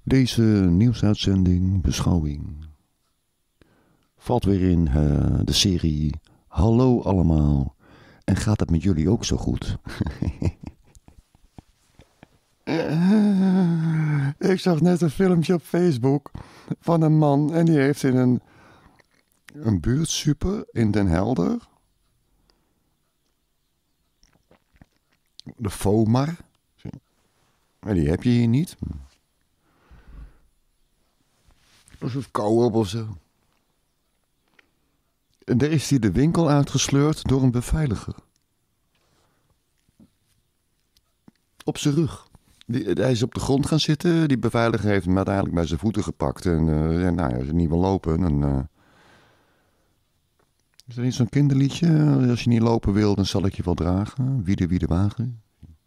Deze nieuwsuitzending, beschouwing, valt weer in de serie Hallo allemaal. En gaat het met jullie ook zo goed? Ik zag net een filmpje op Facebook van een man en die heeft in een buurtsuper in Den Helder, de FOMAR, maar die heb je hier niet. Of een co-op of zo. En daar is hij de winkel uitgesleurd door een beveiliger. Op zijn rug. Hij is op de grond gaan zitten. Die beveiliger heeft hem uiteindelijk bij zijn voeten gepakt. En als hij niet wil lopen, dan... Is er niet zo'n kinderliedje? Als je niet lopen wil, dan zal ik je wel dragen. Wie de wagen.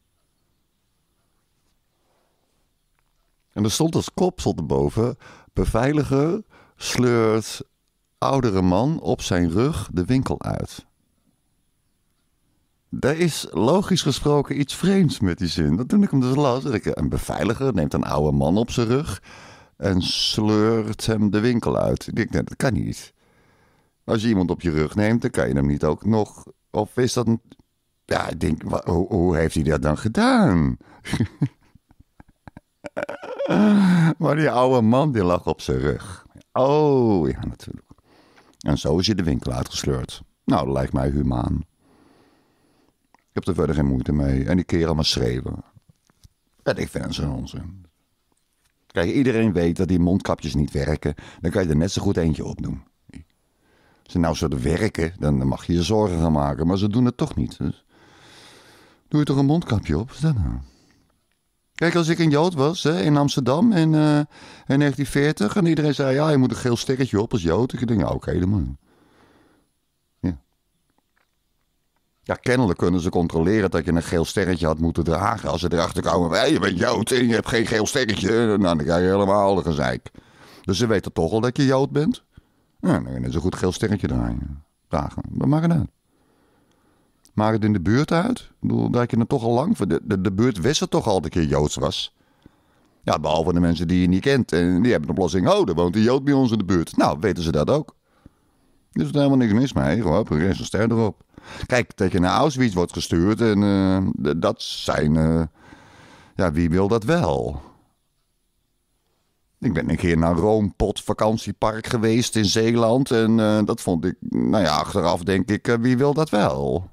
En er stond als kop erboven: beveiliger sleurt oudere man op zijn rug de winkel uit. Daar is logisch gesproken iets vreemds met die zin. Dat toen ik hem dus las, een beveiliger neemt een oude man op zijn rug en sleurt hem de winkel uit. Ik denk, nee, dat kan niet. Als je iemand op je rug neemt, dan kan je hem niet ook nog... Of is dat een... Ja, ik denk, hoe heeft hij dat dan gedaan? Maar die oude man, die lag op zijn rug. Oh, ja, natuurlijk. En zo is hij de winkel uitgesleurd. Nou, dat lijkt mij humaan. Ik heb er verder geen moeite mee. En die kerel maar schreeuwen. En ik vind het zo'n onzin. Kijk, iedereen weet dat die mondkapjes niet werken. Dan kan je er net zo goed eentje op doen. Als ze nou zouden werken, dan mag je je zorgen gaan maken. Maar ze doen het toch niet. Dus doe je toch een mondkapje op? Wat is dat nou? Kijk, als ik een Jood was in Amsterdam in 1940... en iedereen zei, ja, je moet een geel stekkertje op als Jood. Ik denk, ja, oké, dan maar. Ja, kennelijk kunnen ze controleren dat je een geel sterretje had moeten dragen. Als ze erachter komen, je bent Jood en je hebt geen geel sterretje. Nou, dan krijg je helemaal de gezeik. Dus ze weten toch al dat je Jood bent. Nou, dan kun je net zo goed een geel sterretje dragen. Wat maakt het uit? Maakt het in de buurt uit? Ik bedoel, dat je het toch al lang... De buurt wist het toch al dat je Joods was. Ja, behalve de mensen die je niet kent. En die hebben de oplossing, er woont een Jood bij ons in de buurt. Nou, weten ze dat ook. Er is er helemaal niks mis mee. Gewoon, er is een ster erop. Kijk, dat je naar Auschwitz wordt gestuurd. En dat zijn... wie wil dat wel? Ik ben een keer naar Roompot vakantiepark geweest in Zeeland. En dat vond ik... achteraf denk ik, wie wil dat wel?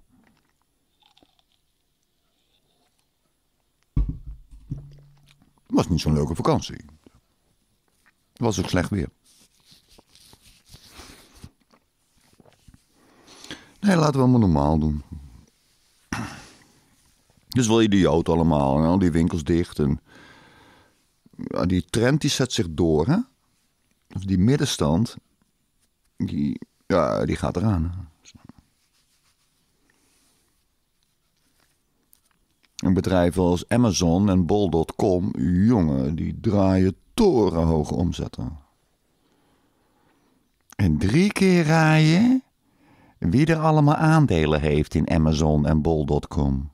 Het was niet zo'n leuke vakantie. Het was ook slecht weer. Nee, laten we allemaal normaal doen. Dus wel idioot allemaal. En al die winkels dicht. En die trend die zet zich door. Hè? Of die middenstand. Die gaat eraan. Hè? En bedrijven als Amazon en Bol.com, jongen, die draaien torenhoge omzetten. En 3 keer raaien wie er allemaal aandelen heeft in Amazon en Bol.com.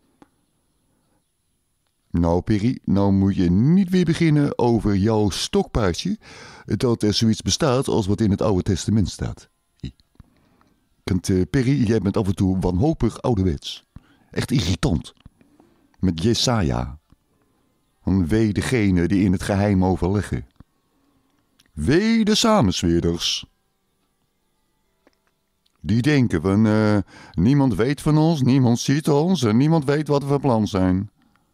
Nou, Perry, nou moet je niet weer beginnen over jouw stokpaardje, dat er zoiets bestaat als wat in het Oude Testament staat. Perry, jij bent af en toe wanhopig ouderwets. Echt irritant. Met Jesaja. Wee degene die in het geheim overleggen. Wee de samenzweerders. Die denken van, niemand weet van ons, niemand ziet ons en niemand weet wat we van plan zijn.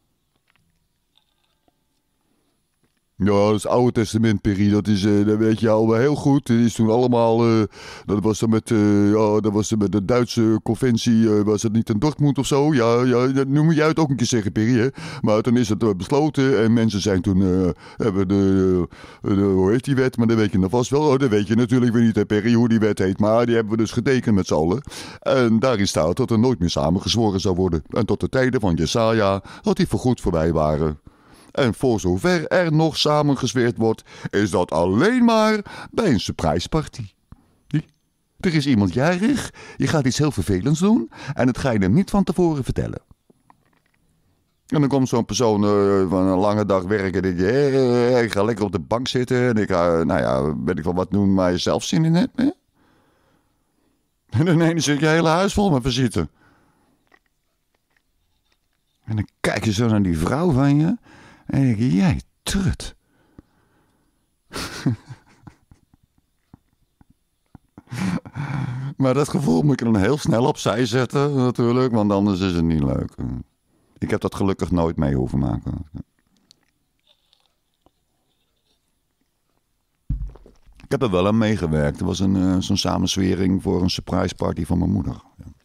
Ja, dat is het Oude Testament, Perry, dat weet je al heel goed. Dat is toen allemaal, dat was dan met de Duitse conventie, was het niet in Dortmund of zo? Ja, nu moet jij het ook een keer zeggen, Perry, hè. Maar toen is het besloten en mensen zijn toen, hebben hoe heet die wet? Maar dat weet je nog vast wel. Oh, dat weet je natuurlijk weer niet, hè, Perry, hoe die wet heet. Maar die hebben we dus getekend met z'n allen. En daarin staat dat er nooit meer samengezworen zou worden. En tot de tijden van Jesaja, dat die voorgoed voorbij waren. En voor zover er nog samengezweerd wordt, is dat alleen maar bij een surprise party. Er is iemand jarig, je gaat iets heel vervelends doen en dat ga je hem niet van tevoren vertellen. En dan komt zo'n persoon van een lange dag werken. En ik ga lekker op de bank zitten. En ik ga, nou ja, weet ik wel wat doen waar je zelf zin in hebt. Hè? En ineens zit je hele huis vol met visite. En dan kijk je zo naar die vrouw van je. En denk je, jij trut. Maar dat gevoel moet je dan heel snel opzij zetten natuurlijk. Want anders is het niet leuk. Ik heb dat gelukkig nooit mee hoeven maken. Ik heb er wel aan meegewerkt. Er was zo'n samenzwering voor een surprise party van mijn moeder.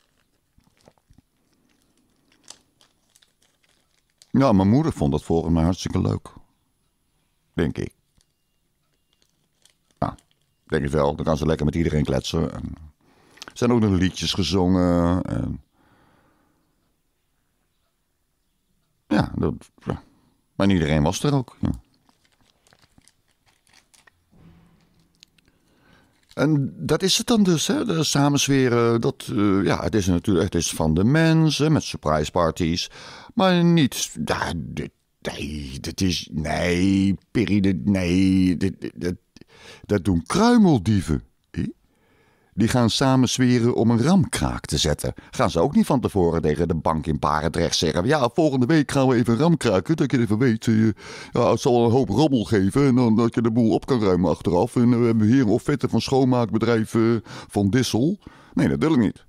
Ja, mijn moeder vond dat volgens mij hartstikke leuk. Denk ik. Ja, denk ik wel. Dan kan ze lekker met iedereen kletsen. En er zijn ook nog liedjes gezongen. En ja, maar iedereen was er ook. Ja. En dat is het dan dus, hè? De samenzweren. Ja, het is natuurlijk het is van de mensen met surprise parties. Maar niet. Nee, Perry, nee. Dat doen kruimeldieven. Die gaan samen zweren om een ramkraak te zetten. Gaan ze ook niet van tevoren tegen de bank in Barendrecht zeggen... ja, volgende week gaan we even ramkraken, dat je even weet... ja, het zal een hoop rommel geven en dan dat je de boel op kan ruimen achteraf. En we hebben hier een offerte van schoonmaakbedrijf Van Dissel. Nee, dat wil ik niet.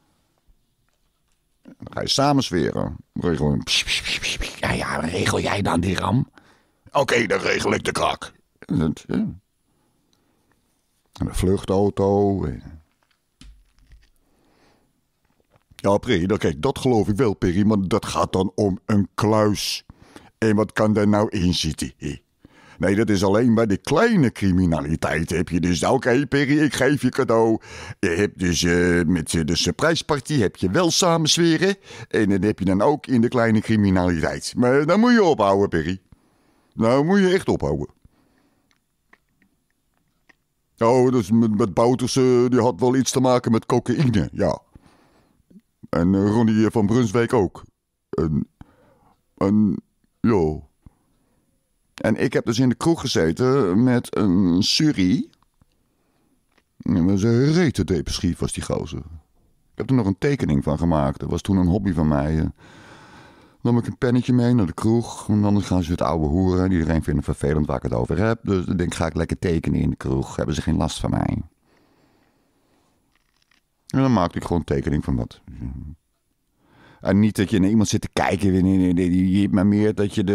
Dan ga je samen zweren. Ja, regel jij dan die ram? Oké, dan regel ik de krak. En de vluchtauto... Ja, Perry, kijk, dat geloof ik wel, Perry, maar dat gaat dan om een kluis. En wat kan daar nou in zitten? Nee, dat is alleen bij de kleine criminaliteit heb je dus... Oké, Perry, ik geef je cadeau. Je hebt dus met de surprise party heb je wel samenzweren. En dat heb je dan ook in de kleine criminaliteit. Maar dan moet je ophouden, Perry. Nou moet je echt ophouden. Oh, dus met Bouters, die had wel iets te maken met cocaïne, ja. En Ronnie van Brunswijk ook. Jo. En ik heb dus in de kroeg gezeten met een Surrie. Dat was een rete depressief was die gozer. Ik heb er nog een tekening van gemaakt. Dat was toen een hobby van mij. Dan nam ik een pennetje mee naar de kroeg. En dan gaan ze het oude hoeren. Iedereen vindt het vervelend waar ik het over heb. Dus dan denk ik, ga ik lekker tekenen in de kroeg. Hebben ze geen last van mij. En dan maakte ik gewoon een tekening van wat. En niet dat je naar iemand zit te kijken. Maar meer dat je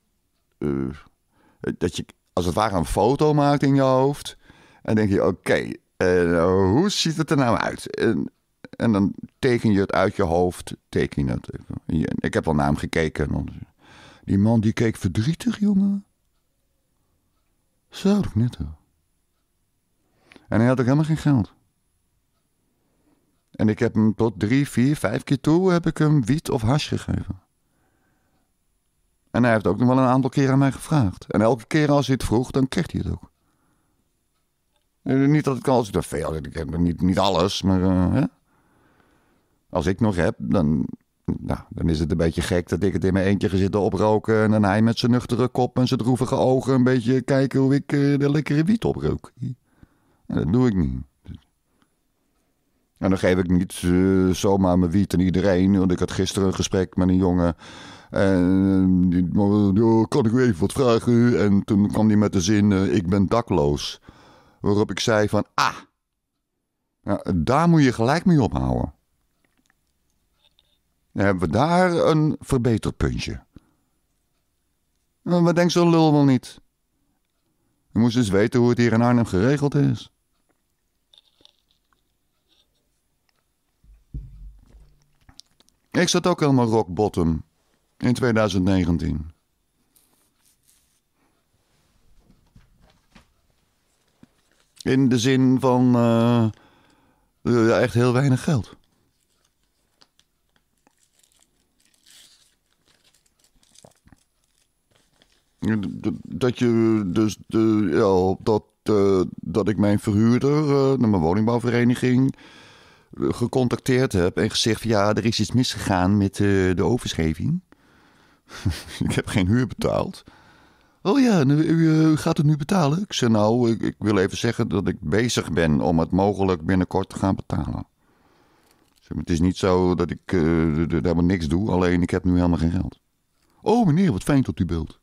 dat je als het ware een foto maakt in je hoofd. En denk je, oké, hoe ziet het er nou uit? En dan teken je het uit je hoofd. Teken je het even. Ik heb wel naar hem gekeken. Die man die keek verdrietig, jongen. Zo, dat net. En hij had ook helemaal geen geld. En ik heb hem tot 3, 4, 5 keer toe heb ik hem wiet of hash gegeven. En hij heeft ook nog wel een aantal keer aan mij gevraagd. En elke keer als hij het vroeg, dan kreeg hij het ook. Niet dat ik als ik er veel, ik heb niet alles, maar hè? Als ik nog heb, dan is het een beetje gek dat ik het in mijn eentje ga zitten oproken. En dan hij met zijn nuchtere kop en zijn droevige ogen een beetje kijken hoe ik de lekkere wiet oprook. En dat doe ik niet. En dan geef ik niet zomaar mijn wiet aan iedereen. Want ik had gisteren een gesprek met een jongen. En kan ik u even wat vragen? En toen kwam hij met de zin, ik ben dakloos. Waarop ik zei van, daar moet je gelijk mee ophouden. Dan hebben we daar een verbeterpuntje. Wat denkt zo'n lul wel niet? Je moest eens weten hoe het hier in Arnhem geregeld is. Ik zat ook helemaal rock bottom in 2019. In de zin van echt heel weinig geld. Dat je dus dat ik mijn verhuurder naar mijn woningbouwvereniging gecontacteerd heb en gezegd van ja, er is iets misgegaan met de overschrijving Ik heb geen huur betaald. Oh ja, u gaat het nu betalen? Ik zei nou, ik wil even zeggen dat ik bezig ben om het mogelijk binnenkort te gaan betalen. Het is niet zo dat ik helemaal niks doe, alleen ik heb nu helemaal geen geld. Oh meneer, wat fijn dat u belt.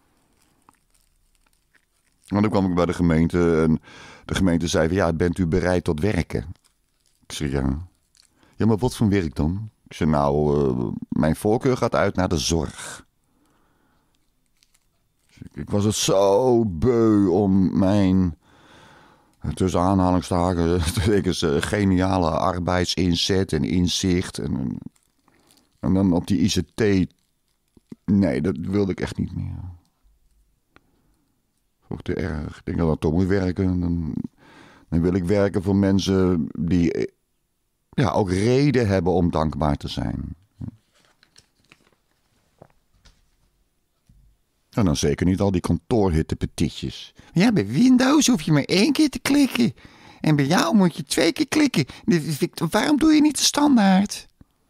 En dan kwam ik bij de gemeente en de gemeente zei van ja, bent u bereid tot werken? Ik zei ja. Ja, maar wat voor werk dan? Ik zei nou, mijn voorkeur gaat uit naar de zorg. Ik was het zo beu om mijn, tussen aanhalingstekens, geniale arbeidsinzet en inzicht. En dan op die ICT. Nee, dat wilde ik echt niet meer. Ook te erg. Ik denk dat ik toch moet werken. Dan wil ik werken voor mensen die ook reden hebben om dankbaar te zijn. En dan zeker niet al die kantoorhittepetitjes. Ja, bij Windows hoef je maar 1 keer te klikken. En bij jou moet je 2 keer klikken. Waarom doe je niet de standaard?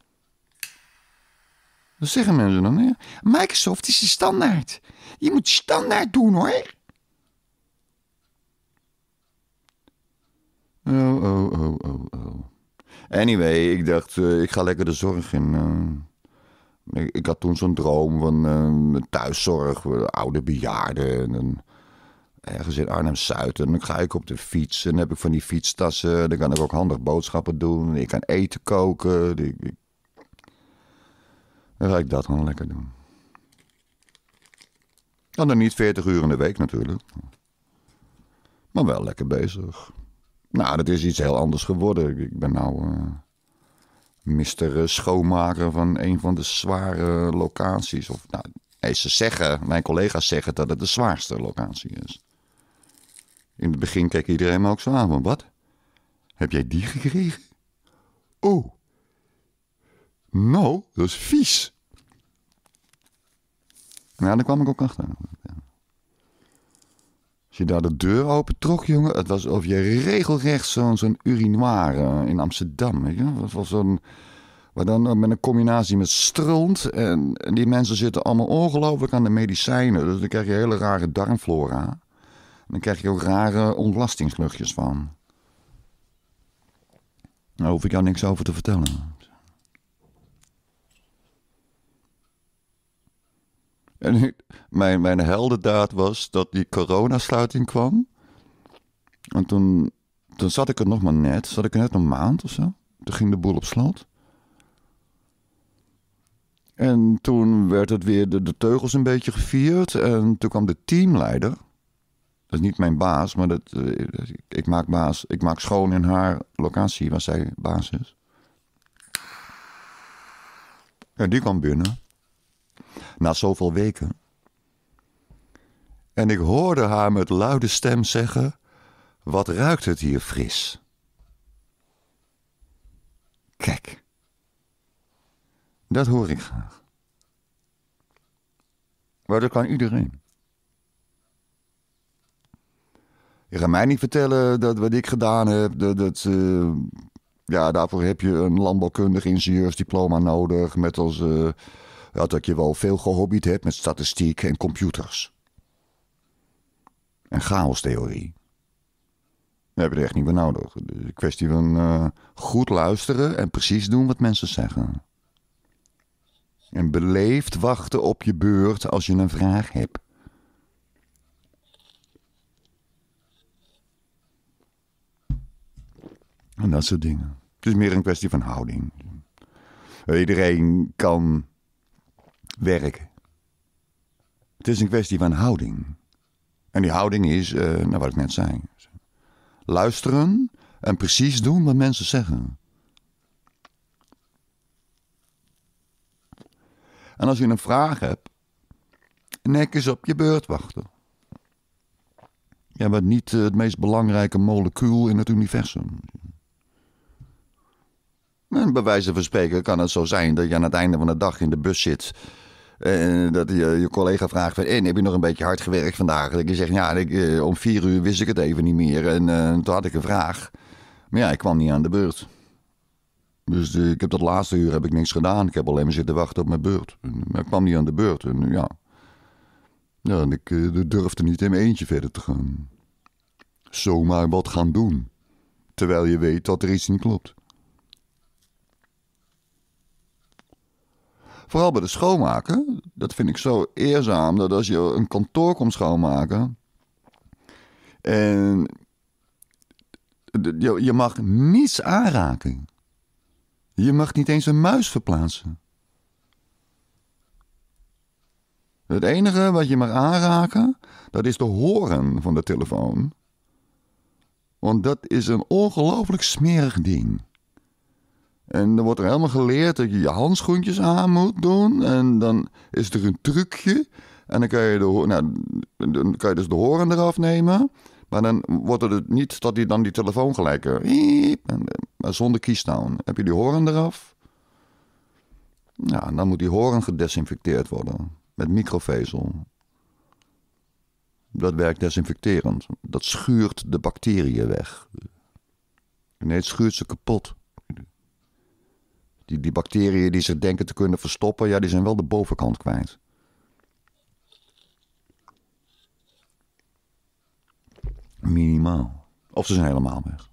Dat zeggen mensen dan. Ja. Microsoft is de standaard. Je moet standaard doen hoor. Oh. Anyway, ik dacht, ik ga lekker de zorg in. Ik had toen zo'n droom van thuiszorg, oude bejaarden. En ergens in Arnhem-Zuid. En dan ga ik op de fiets. En dan heb ik van die fietstassen. Dan kan ik ook handig boodschappen doen. Ik kan eten koken. Dan ga ik dat gewoon lekker doen. En dan niet 40 uur in de week natuurlijk. Maar wel lekker bezig. Nou, dat is iets heel anders geworden. Ik ben nou mister schoonmaker van een van de zware locaties. Of, nou, mijn collega's zeggen dat het de zwaarste locatie is. In het begin keek iedereen me ook zo aan van, wat? Heb jij die gekregen? Oh. Nou, dat is vies. Nou, daar kwam ik ook achter. Als je daar de deur open trok, jongen, het was alsof je regelrecht zo'n urinoir in Amsterdam, weet je? Het was maar dan met een combinatie met stront en die mensen zitten allemaal ongelooflijk aan de medicijnen. Dus dan krijg je hele rare darmflora. En dan krijg je ook rare ontlastingsluchtjes van. Daar hoef ik jou niks over te vertellen. En mijn heldendaad was dat die coronasluiting kwam. En toen zat ik er nog maar net. Zat ik er net een maand of zo. Toen ging de boel op slot. En toen werd het weer de teugels een beetje gevierd. En toen kwam de teamleider. Dat is niet mijn baas, maar ik maak schoon in haar locatie waar zij baas is. En die kwam binnen. Na zoveel weken. En ik hoorde haar met luide stem zeggen, wat ruikt het hier fris. Kijk. Dat hoor ik graag. Maar dat kan iedereen. Je gaat mij niet vertellen dat wat ik gedaan heb, daarvoor heb je een landbouwkundig ingenieursdiploma nodig, met als dat je wel veel gehobbyd hebt met statistiek en computers. En chaostheorie. Dat heb je er echt niet meer nodig. Het is een kwestie van goed luisteren en precies doen wat mensen zeggen. En beleefd wachten op je beurt als je een vraag hebt. En dat soort dingen. Het is meer een kwestie van houding. Iedereen kan werken. Het is een kwestie van houding. En die houding is, wat ik net zei. Luisteren en precies doen wat mensen zeggen. En als je een vraag hebt, netjes op je beurt wachten. Je bent niet het meest belangrijke molecuul in het universum. En bij wijze van spreken kan het zo zijn dat je aan het einde van de dag in de bus zit. Dat je collega vraagt van, heb je nog een beetje hard gewerkt vandaag? Dat je zegt, ja, om 4 uur wist ik het even niet meer. En toen had ik een vraag. Maar ja, ik kwam niet aan de beurt. Dus ik heb dat laatste uur heb ik niks gedaan. Ik heb alleen maar zitten wachten op mijn beurt. Maar ik kwam niet aan de beurt. En en ik durfde niet in mijn eentje verder te gaan. Zomaar wat gaan doen. Terwijl je weet dat er iets niet klopt. Vooral bij de schoonmaken. Dat vind ik zo eerzaam. Dat als je een kantoor komt schoonmaken. En je mag niets aanraken. Je mag niet eens een muis verplaatsen. Het enige wat je mag aanraken, dat is de horen van de telefoon. Want dat is een ongelooflijk smerig ding. En dan wordt er helemaal geleerd dat je je handschoentjes aan moet doen. En dan is er een trucje. En dan kan je dus de horen eraf nemen. Maar dan wordt het niet dat hij dan die telefoon gelijk... maar zonder keystown. Heb je die horen eraf? Ja, en dan moet die horen gedesinfecteerd worden. Met microvezel. Dat werkt desinfecterend. Dat schuurt de bacteriën weg. Nee, het schuurt ze kapot. Die bacteriën die ze denken te kunnen verstoppen... ja, die zijn wel de bovenkant kwijt. Minimaal. Of ze zijn helemaal weg.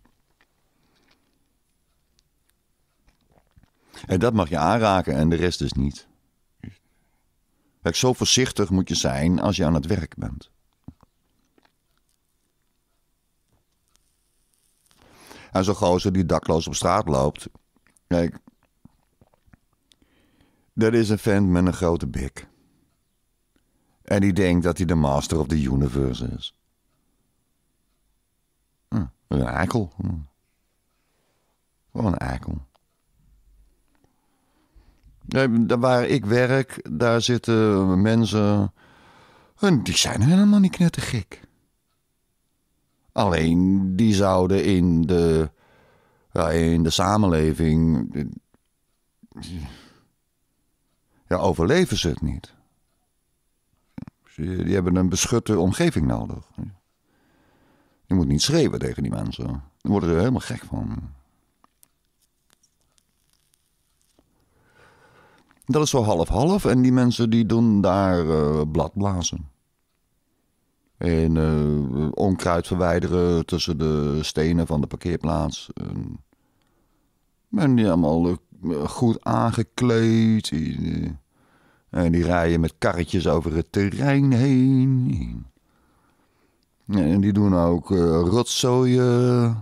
En dat mag je aanraken en de rest dus niet. Kijk, zo voorzichtig moet je zijn als je aan het werk bent. En zo'n gozer die dakloos op straat loopt... Kijk, dat is een vent met een grote bek. En die denkt dat hij de master of the universe is. Een eikel. Gewoon een eikel. Daar waar ik werk, daar zitten mensen... En die zijn helemaal niet knettergek. Alleen, die zouden in de samenleving... Ja, overleven ze het niet. Die hebben een beschutte omgeving nodig. Je moet niet schreeuwen tegen die mensen. Dan worden ze er helemaal gek van. Dat is zo half-half. En die mensen die doen daar bladblazen. En onkruid verwijderen tussen de stenen van de parkeerplaats. En die allemaal goed aangekleed. En die rijden met karretjes over het terrein heen. En die doen ook rotzooien.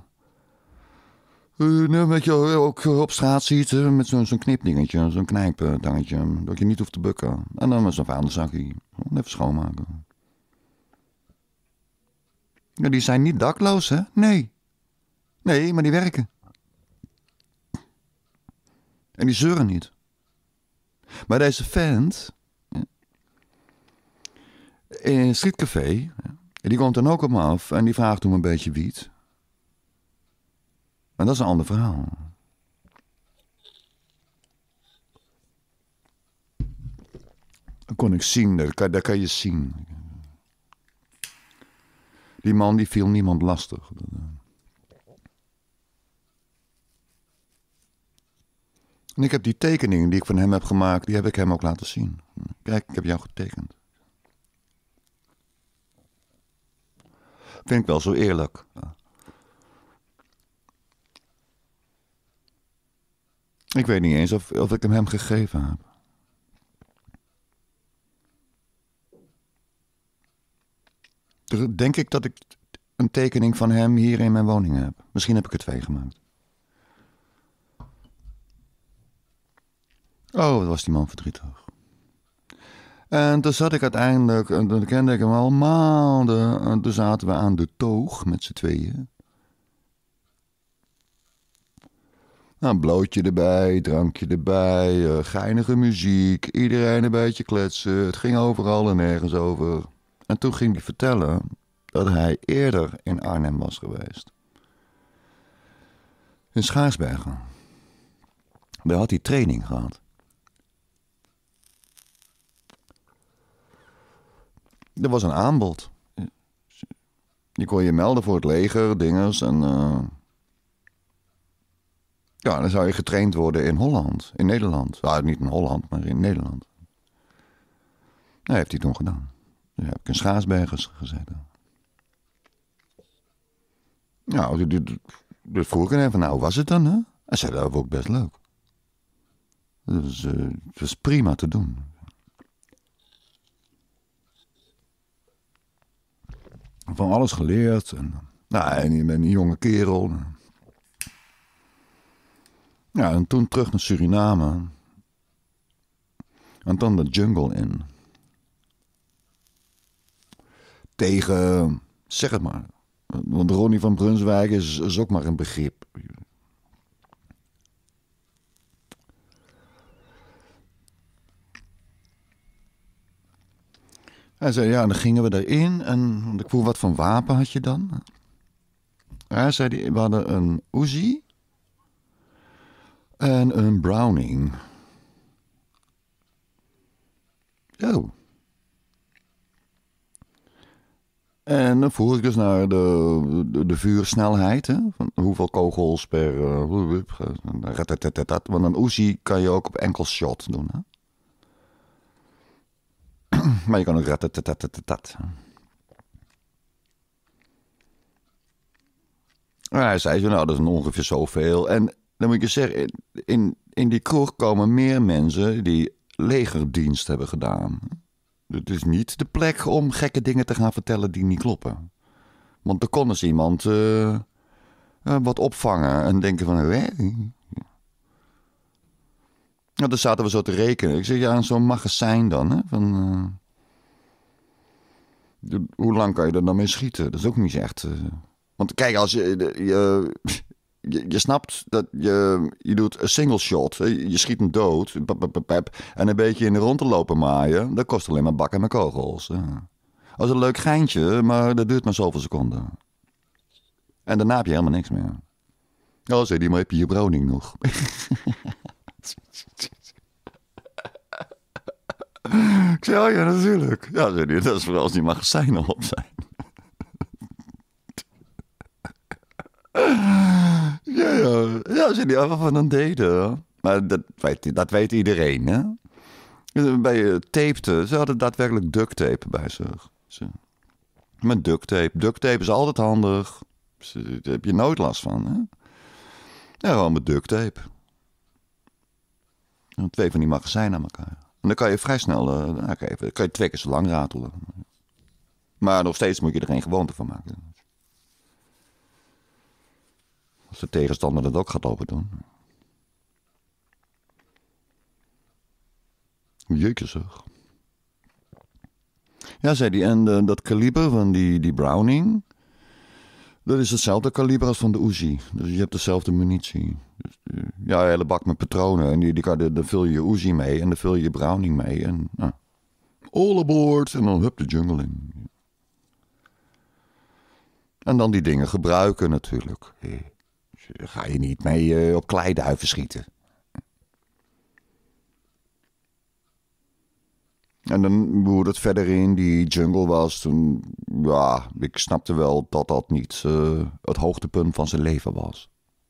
Wat je ook op straat ziet, met zo'n knipdingetje, zo'n knijpdingetje. Dat je niet hoeft te bukken. En dan met zo'n vuilniszakje. Even schoonmaken. Ja, die zijn niet dakloos, hè? Nee. Nee, maar die werken. En die zeuren niet. Maar deze vent... in een streetcafé... die komt dan ook op me af en die vraagt om een beetje wiet. Maar dat is een ander verhaal. Dat kon ik zien, dat kan je zien. Die man die viel niemand lastig. En ik heb die tekeningen die ik van hem heb gemaakt, die heb ik hem ook laten zien. Kijk, ik heb jou getekend. Vind ik wel zo eerlijk. Ik weet niet eens of ik hem gegeven heb. Denk ik dat ik een tekening van hem hier in mijn woning heb. Misschien heb ik er 2 gemaakt. Oh, wat was die man verdrietig. En toen zat ik uiteindelijk, en toen kende ik hem al maanden. En toen zaten we aan de toog met z'n tweeën. Nou, blootje erbij, drankje erbij, geinige muziek. Iedereen een beetje kletsen. Het ging overal en nergens over. En toen ging hij vertellen dat hij eerder in Arnhem was geweest. In Schaarsbergen. Daar had hij training gehad. Er was een aanbod. Je kon je melden voor het leger, dinges. En Ja, dan zou je getraind worden in Holland, in Nederland. Nou, niet in Holland, maar in Nederland. Dat heeft hij toen gedaan. Toen heb ik in Schaarsbergen gezeten. Nou, dus vroeg ik hem van, nou, hoe was het dan, hè? Hij zei, dat was ook best leuk. Dus het was prima te doen. Van alles geleerd. En, nou, en je bent een jonge kerel. Ja, en toen terug naar Suriname. En dan de jungle in. Tegen, zeg het maar. Want Ronnie van Brunswijk is ook maar een begrip. Hij zei, ja, dan gingen we erin. En ik vroeg, wat voor wapen had je dan? Hij zei, we hadden een Uzi en een Browning. Oh. En dan vroeg ik dus naar de vuursnelheid. Hè? Van hoeveel kogels per... want een Uzi kan je ook op enkel shot doen. Hè? Maar je kan ook ratatatat. Hij zei zo, nou, dat is ongeveer zoveel. En dan moet ik je zeggen, in die kroeg komen meer mensen die legerdienst hebben gedaan. Het is niet de plek om gekke dingen te gaan vertellen die niet kloppen. Want er kon eens iemand wat opvangen en denken van... Nou, dan zaten we zo te rekenen. Ik zeg, ja, in zo'n magazijn dan, hè? Van, hoe lang kan je er dan mee schieten? Dat is ook niet echt... Want kijk, als je snapt dat je doet een single shot. Je schiet hem dood. En een beetje in de rond te lopen maaien. Dat kost alleen maar bakken met kogels. Dat is een leuk geintje, maar dat duurt maar zoveel seconden. En daarna heb je helemaal niks meer. Oh, zei die, maar heb je je Browning nog? Ik zei, oh ja, natuurlijk. Ja, zei die, dat is vooral als die magazijnen op zijn. Ja, zei die, wat we dan deden. Maar dat weet iedereen, hè. Bij tape, ze hadden daadwerkelijk duct tape bij zich. Met duct tape. Duct tape is altijd handig. Daar heb je nooit last van, hè. Ja, gewoon met duct tape. En 2 van die magazijnen aan elkaar. En dan kan je vrij snel, kan je 2 keer zo lang ratelen. Maar nog steeds moet je er geen gewoonte van maken. Als de tegenstander dat ook gaat lopen doen. Jeetje zeg. Ja, zei hij. En dat kaliber van die Browning... dat is hetzelfde kaliber als van de Uzi. Dus je hebt dezelfde munitie. Dus, ja, een hele bak met patronen. En daar vul je Uzi mee. En dan vul je Browning mee. En all aboard. En dan hup de jungle in. En dan die dingen gebruiken natuurlijk. Daar ga je niet mee op kleiduiven schieten. En dan hoe het verder in die jungle was, toen, ja, ik snapte wel dat dat niet het hoogtepunt van zijn leven was.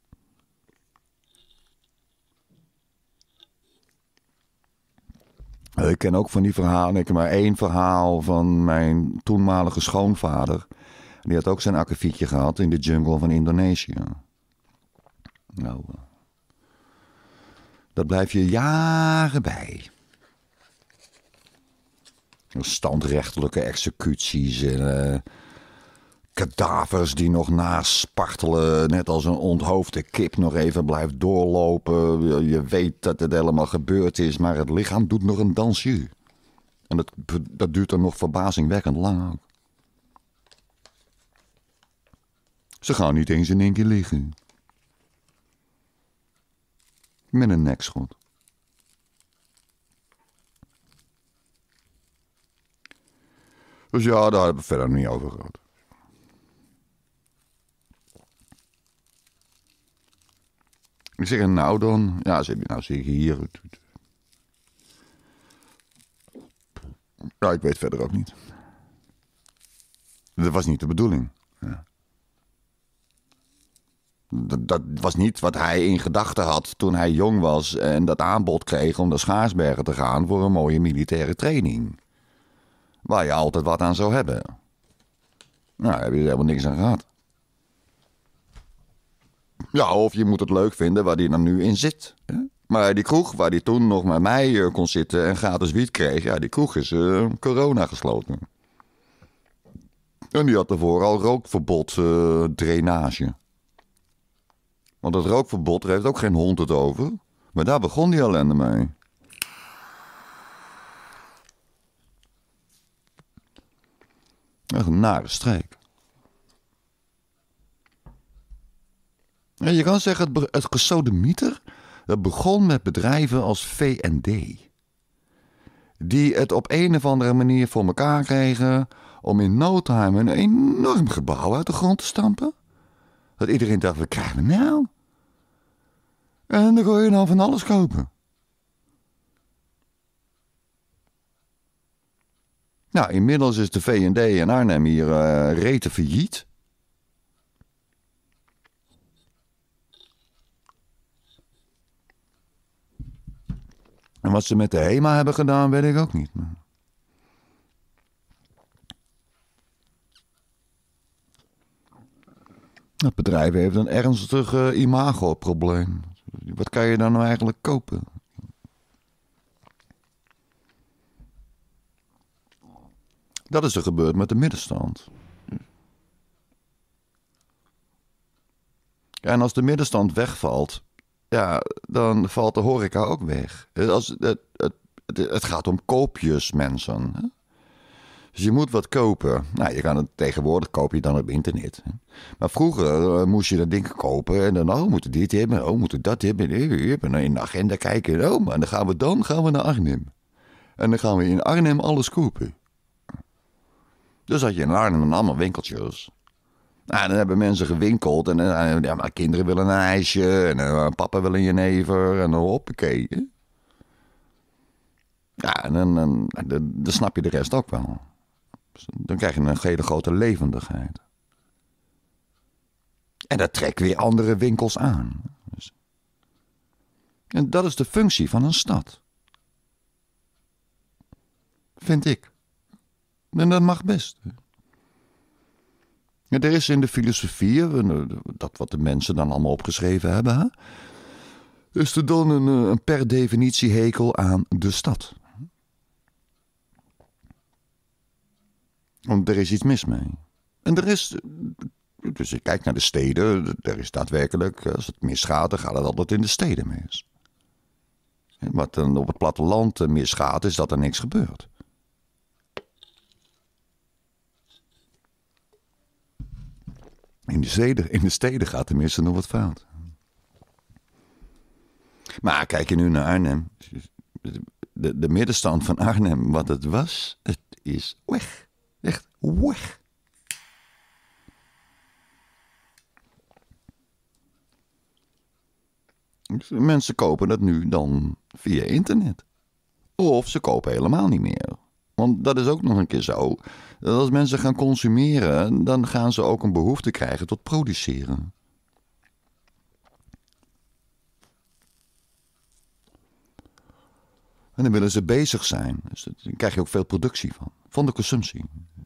Ik ken ook van die verhalen, ik heb maar 1 verhaal van mijn toenmalige schoonvader. Die had ook zijn akkefietje gehad in de jungle van Indonesië. Nou, dat blijf je jaren bij. Standrechtelijke executies en kadavers die nog naspartelen. Net als een onthoofde kip nog even blijft doorlopen. Je weet dat het helemaal gebeurd is, maar het lichaam doet nog een dansje. En dat duurt dan nog verbazingwekkend lang ook. Ze gaan niet eens in 1 keer liggen. Met een nekschot. Dus ja, daar hebben we verder niet over gehad. Ik zeg, nou dan? Ja, nou zie ik hier. Ja, ik weet verder ook niet. Dat was niet de bedoeling. Ja. Dat was niet wat hij in gedachten had toen hij jong was en dat aanbod kreeg om naar Schaarsbergen te gaan voor een mooie militaire training. Waar je altijd wat aan zou hebben. Nou, daar heb je er helemaal niks aan gehad. Ja, of je moet het leuk vinden waar hij dan nu in zit. Hè? Maar die kroeg waar hij toen nog met mij kon zitten en gratis wiet kreeg, ja, die kroeg is corona gesloten. En die had ervoor al rookverbod drainage. Want het rookverbod, daar heeft ook geen hond het over. Maar daar begon die ellende mee. Echt een nare streek. En je kan zeggen, het gesodemieter, dat begon met bedrijven als V&D. Die het op een of andere manier voor elkaar kregen om in no time een enorm gebouw uit de grond te stampen. Dat iedereen dacht, wat krijgen we nou? En dan kon je dan van alles kopen. Nou, inmiddels is de V&D in Arnhem hier rete failliet. En wat ze met de HEMA hebben gedaan, weet ik ook niet. Het bedrijf heeft een ernstig imagoprobleem. Wat kan je dan nou eigenlijk kopen? Dat is er gebeurd met de middenstand. En als de middenstand wegvalt, ja, dan valt de horeca ook weg. Het gaat om koopjes, mensen. Hè? Dus je moet wat kopen. Nou, je kan het tegenwoordig koop je dan op internet. Hè? Maar vroeger moest je dat ding kopen en dan, oh, moeten dit hebben, oh, moeten dat hebben. En in de agenda kijken, oh, maar dan gaan we naar Arnhem. En dan gaan we in Arnhem alles kopen. Dus had je in Arnhem allemaal winkeltjes. Nou, dan hebben mensen gewinkeld en ja, maar kinderen willen een ijsje en papa wil een jenever en dan hoppakee. Hè? Ja, en dan snap je de rest ook wel. Dan krijg je een hele grote levendigheid. En dat trekt weer andere winkels aan. En dat is de functie van een stad. Vind ik. En dat mag best. Ja, er is in de filosofie, dat wat de mensen dan allemaal opgeschreven hebben, hè? Is er dan een per definitie hekel aan de stad. Want er is iets mis mee. En er is, dus je kijkt naar de steden, er is daadwerkelijk, als het misgaat, dan gaat het altijd in de steden mis. Wat dan op het platteland misgaat, is dat er niks gebeurt. In de steden gaat tenminste nog wat fout. Maar kijk je nu naar Arnhem. De middenstand van Arnhem, wat het was, het is weg. Echt weg. Mensen kopen dat nu dan via internet. Of ze kopen helemaal niet meer. Want dat is ook nog een keer zo. Dat als mensen gaan consumeren, dan gaan ze ook een behoefte krijgen tot produceren. En dan willen ze bezig zijn. Dus daar krijg je ook veel productie van de consumptie.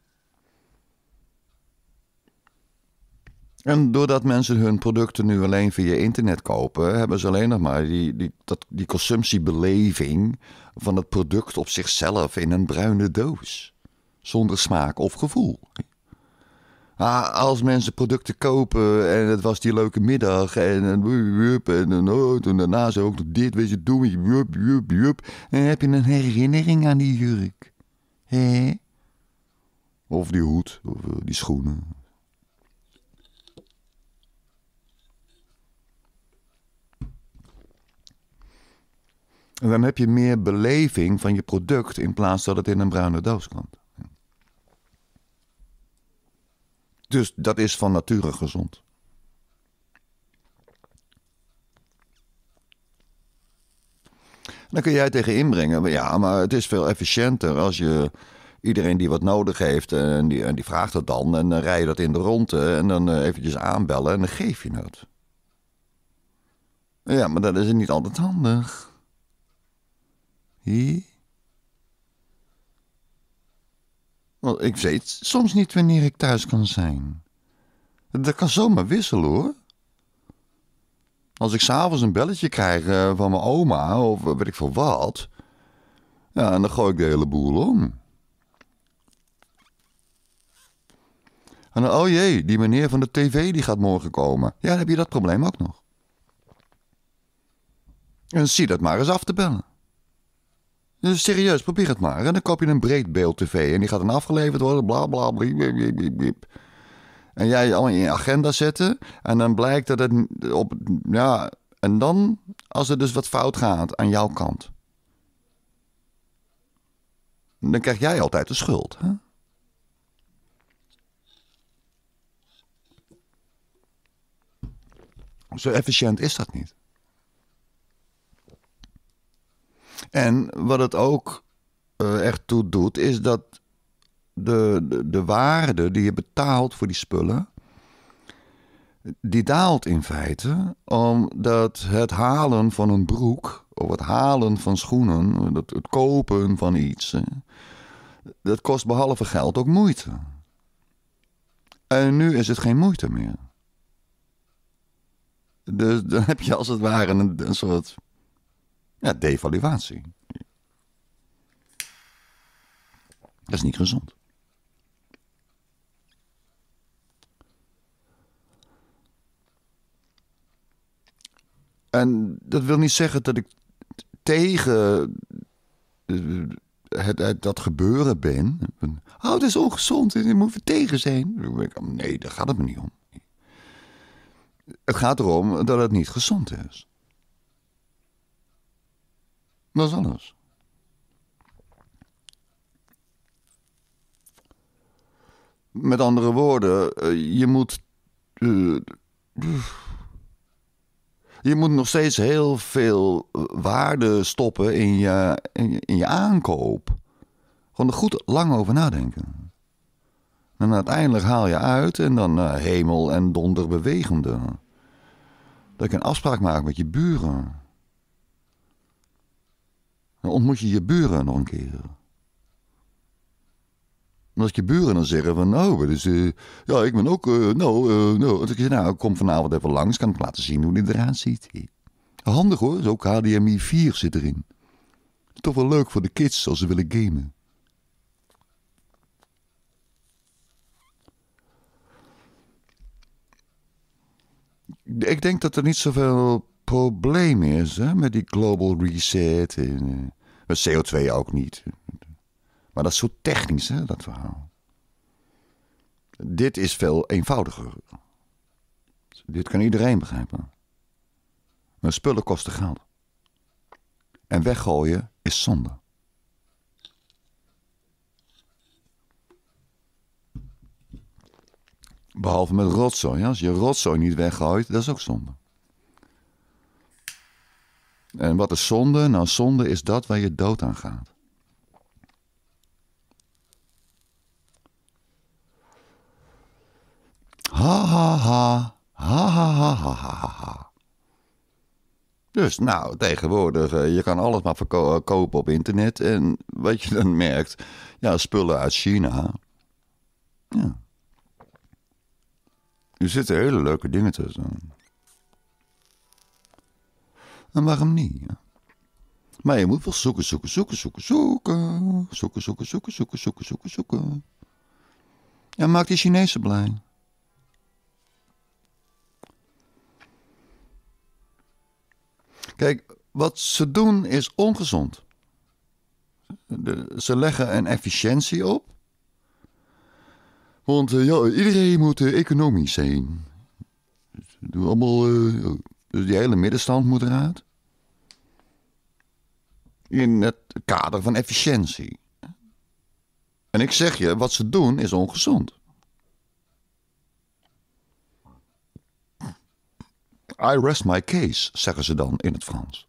En doordat mensen hun producten nu alleen via internet kopen, hebben ze alleen nog maar die consumptiebeleving van het product op zichzelf in een bruine doos. Zonder smaak of gevoel. Als mensen producten kopen en het was die leuke middag en toen daarna zo ook nog dit, weet je, doen jup. En dan heb je een herinnering aan die jurk. Hè? Of die hoed, of die schoenen. En dan heb je meer beleving van je product in plaats dat het in een bruine doos komt. Dus dat is van nature gezond. Dan kun jij tegen inbrengen, ja, maar het is veel efficiënter als je iedereen die wat nodig heeft en die vraagt het dan. En dan rij je dat in de ronde en dan eventjes aanbellen en dan geef je het. Ja, maar dat is niet altijd handig. Hier? Want ik weet soms niet wanneer ik thuis kan zijn. Dat kan zomaar wisselen, hoor. Als ik s'avonds een belletje krijg van mijn oma of weet ik veel wat. Ja, en dan gooi ik de hele boel om. En dan, oh jee, die meneer van de tv die gaat morgen komen. Ja, dan heb je dat probleem ook nog. En zie dat maar eens af te bellen. Dus serieus, probeer het maar. En dan koop je een breedbeeld tv en die gaat dan afgeleverd worden, bla bla bla. En jij allemaal in je agenda zetten en dan blijkt dat het op... Ja, en dan, als er dus wat fout gaat aan jouw kant, dan krijg jij altijd de schuld, hè? Zo efficiënt is dat niet. En wat het ook echt toe doet, is dat de waarde die je betaalt voor die spullen, die daalt in feite, omdat het halen van een broek of het halen van schoenen, het kopen van iets, dat kost behalve geld ook moeite. En nu is het geen moeite meer. Dus dan heb je als het ware een soort devaluatie. Dat is niet gezond. En dat wil niet zeggen dat ik tegen dat gebeuren ben. Oh, dat is ongezond, daar moeten we tegen zijn. Nee, daar gaat het me niet om. Het gaat erom dat het niet gezond is. Dat is alles. Met andere woorden, je moet nog steeds heel veel waarde stoppen in je aankoop. Gewoon er goed lang over nadenken. En uiteindelijk haal je uit en dan hemel en donder bewegende. Dat je een afspraak maakt met je buren. Dan ontmoet je je buren nog een keer. En als je buren dan zeggen van, dus, ja, ik ben ook, Dan zeg je, ik kom vanavond even langs, kan ik laten zien hoe die eruit ziet. Handig hoor, is ook HDMI 4 zit erin. Toch wel leuk voor de kids als ze willen gamen. Ik denk dat er niet zoveel probleem is met die global reset. En, met CO2 ook niet. Maar dat is zo technisch, hè, dat verhaal. Dit is veel eenvoudiger. Dit kan iedereen begrijpen. Maar spullen kosten geld. En weggooien is zonde. Behalve met rotzooi. Als je rotzooi niet weggooit, dat is ook zonde. En wat is zonde? Nou, zonde is dat waar je dood aan gaat. Ha ha ha. Ha ha ha ha ha ha. Dus nou, tegenwoordig, je kan alles maar kopen op internet. En wat je dan merkt, ja, spullen uit China. Ja. Er zitten hele leuke dingen tussen. En waarom niet? Ja? Maar je moet wel zoeken. Ja, maak die Chinezen blij. Kijk, wat ze doen is ongezond. Ze leggen een efficiëntie op. Want iedereen moet economisch zijn. Doe allemaal, dus die hele middenstand moet eruit. In het kader van efficiëntie. En ik zeg je, wat ze doen is ongezond. I rest my case, zeggen ze dan in het Frans.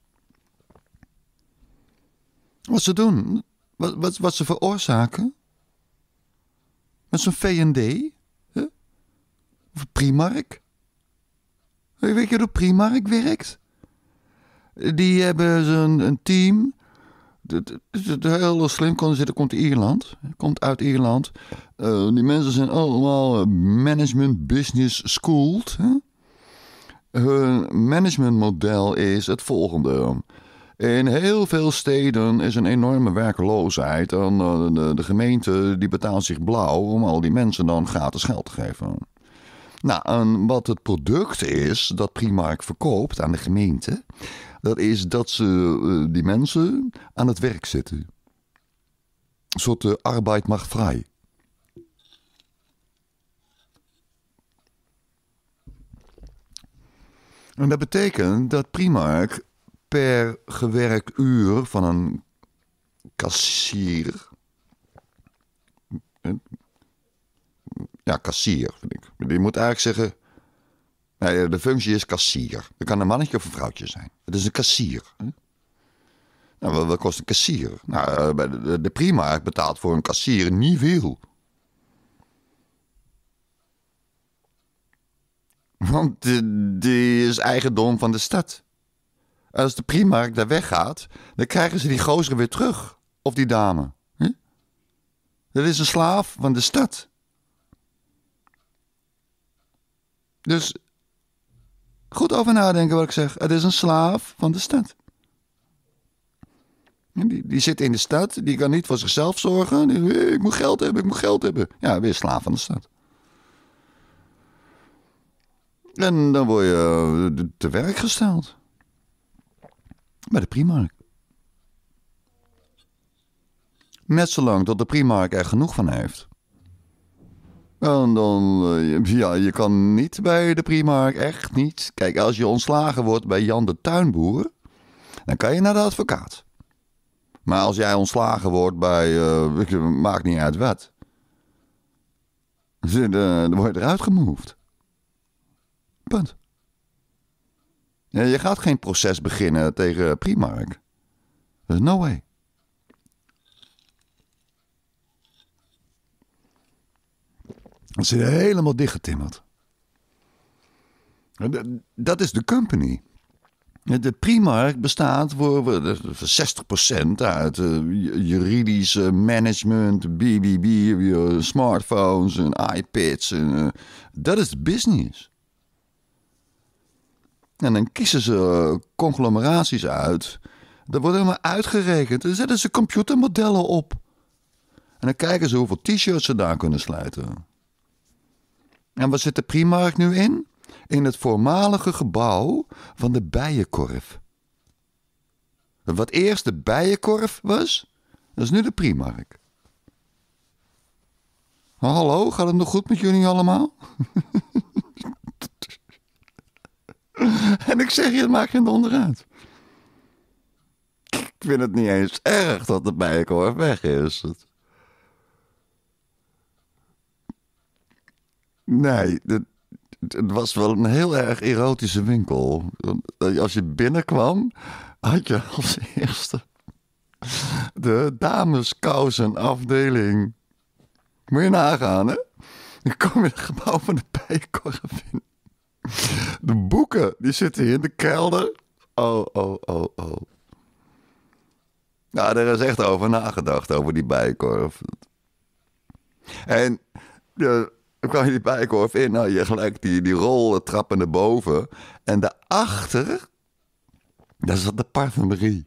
Wat ze doen, wat ze veroorzaken. Met zo'n V&D. Of Primark. Weet je hoe Primark werkt? Die hebben een team. Het heel slim kon zitten, komt Ierland. Komt uit Ierland. Die mensen zijn allemaal management business schooled. Hè? Hun managementmodel is het volgende. In heel veel steden is een enorme werkloosheid. En de gemeente die betaalt zich blauw om al die mensen dan gratis geld te geven. Nou, en wat het product is dat Primark verkoopt aan de gemeente, dat is dat ze die mensen aan het werk zetten. Een soort arbeid mag vrij. En dat betekent dat Primark per gewerkt uur van een kassier. Ja, kassier vind ik. Je moet eigenlijk zeggen. Nee, de functie is kassier. Het kan een mannetje of een vrouwtje zijn. Het is een kassier. Nou, wat kost een kassier? Nou, de Primark betaalt voor een kassier niet veel. Want die is eigendom van de stad. Als de Primark daar weggaat, dan krijgen ze die gozer weer terug. Of die dame. Dat is een slaaf van de stad. Dus goed over nadenken wat ik zeg. Het is een slaaf van de stad. Die zit in de stad, die kan niet voor zichzelf zorgen. Ik moet geld hebben, ik moet geld hebben. Ja, weer slaaf van de stad. En dan word je te werk gesteld. Bij de Primark. Net zolang tot de Primark er genoeg van heeft. En dan, ja, je kan niet bij de Primark, echt niet. Kijk, als je ontslagen wordt bij Jan de Tuinboer, dan kan je naar de advocaat. Maar als jij ontslagen wordt bij, maakt niet uit wat, dan word je eruit gemoved. Punt. Ja, je gaat geen proces beginnen tegen Primark. There's no way. Het zit helemaal dichtgetimmerd. Dat is de company. De Primark bestaat voor 60% uit juridisch management, BBB, smartphones en iPads. Dat is de business. En dan kiezen ze conglomeraties uit. Dat wordt helemaal uitgerekend. Dan zetten ze computermodellen op. En dan kijken ze hoeveel t-shirts ze daar kunnen sluiten. En waar zit de Primark nu in? In het voormalige gebouw van de Bijenkorf. Wat eerst de Bijenkorf was, dat is nu de Primark. Hallo, gaat het nog goed met jullie allemaal? En ik zeg je, het maakt geen donder uit. Ik vind het niet eens erg dat de Bijenkorf weg is. Nee, het was wel een heel erg erotische winkel. Als je binnenkwam, had je als eerste de dameskousenafdeling. Moet je nagaan, hè? Dan kom je het gebouw van de Bijenkorf in. De boeken, die zitten hier in de kelder. Oh. Nou, er is echt over nagedacht, over die Bijenkorf. En dan kwam je die Bijenkorf in, nou, je gelijk die roltrappen naar boven. En daarachter, daar zat de parfumerie.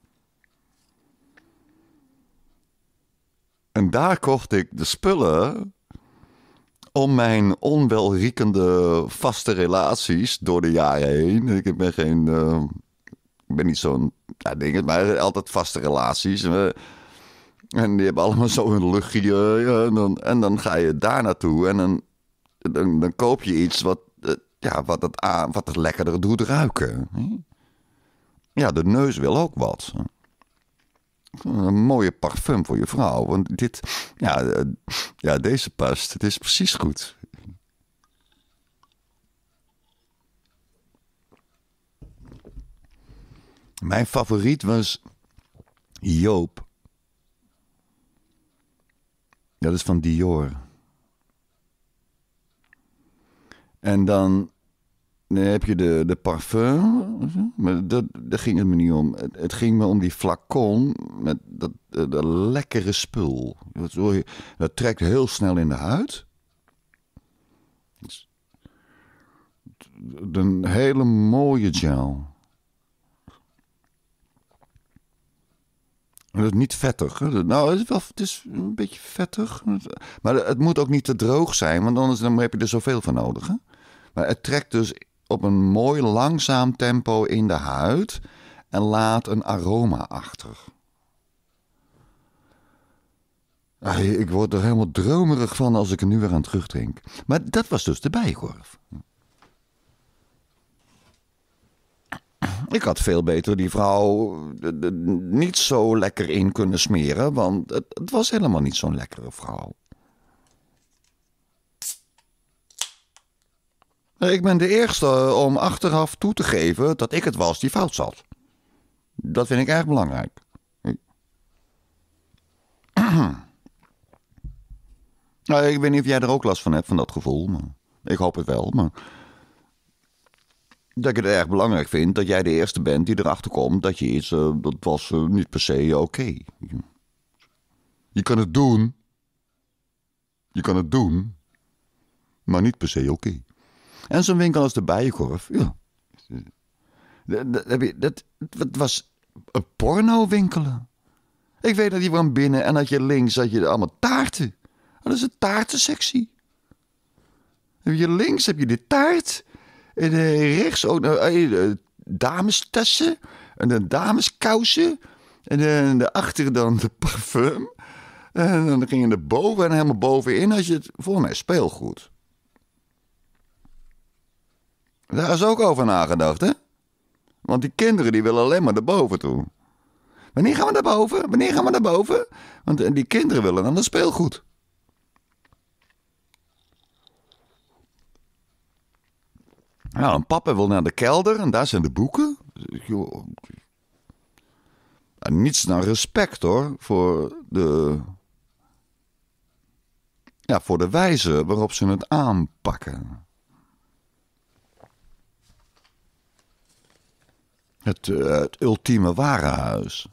En daar kocht ik de spullen om mijn onwelriekende vaste relaties door de jaren heen. Ik ben niet zo'n ding, maar altijd vaste relaties. En die hebben allemaal zo hun luchtje. En dan ga je daar naartoe en dan koop je iets wat het lekkerder doet ruiken. Ja, de neus wil ook wat. Een mooie parfum voor je vrouw. Want deze past. Het is precies goed. Mijn favoriet was Joop. Dat is van Dior. En dan Dan heb je de parfum. Maar daar ging het me niet om. Het ging me om die flacon met dat lekkere spul. Dat trekt heel snel in de huid. Een hele mooie gel. Dat is niet vettig. Hè? Nou, het is een beetje vettig. Maar het moet ook niet te droog zijn, want anders dan heb je er zoveel van nodig. Hè? Maar het trekt dus op een mooi langzaam tempo in de huid en laat een aroma achter. Ik word er helemaal dromerig van als ik er nu weer aan terugdenk. Maar dat was dus de bijenkorf. Ik had veel beter die vrouw niet zo lekker in kunnen smeren, want het was helemaal niet zo'n lekkere vrouw. Ik ben de eerste om achteraf toe te geven dat ik het was die fout zat. Dat vind ik erg belangrijk. Nou, ik weet niet of jij er ook last van hebt, van dat gevoel. Maar ik hoop het wel, maar dat ik het erg belangrijk vind dat jij de eerste bent die erachter komt dat je iets, dat was niet per se oké. Je kan het doen. Je kan het doen, maar niet per se oké. En zo'n winkel als de Bijenkorf, ja. Dat was een porno-winkelen. Ik weet dat je kwam binnen en dat je links had je allemaal taarten. Dat is een taartensectie. Links heb je de taart. En rechts ook damestassen. En de dameskousen. En daarachter dan de parfum. En dan ging je er boven en helemaal bovenin had je het, volgens mij, speelgoed. Daar is ook over nagedacht, hè? Want die kinderen die willen alleen maar naar boven toe. Wanneer gaan we naar boven? Wanneer gaan we naar boven? Want die kinderen willen dan dat speelgoed. Nou, en papa wil naar de kelder en daar zijn de boeken. Niets dan respect, hoor, voor de wijze waarop ze het aanpakken. Het ultieme warenhuis.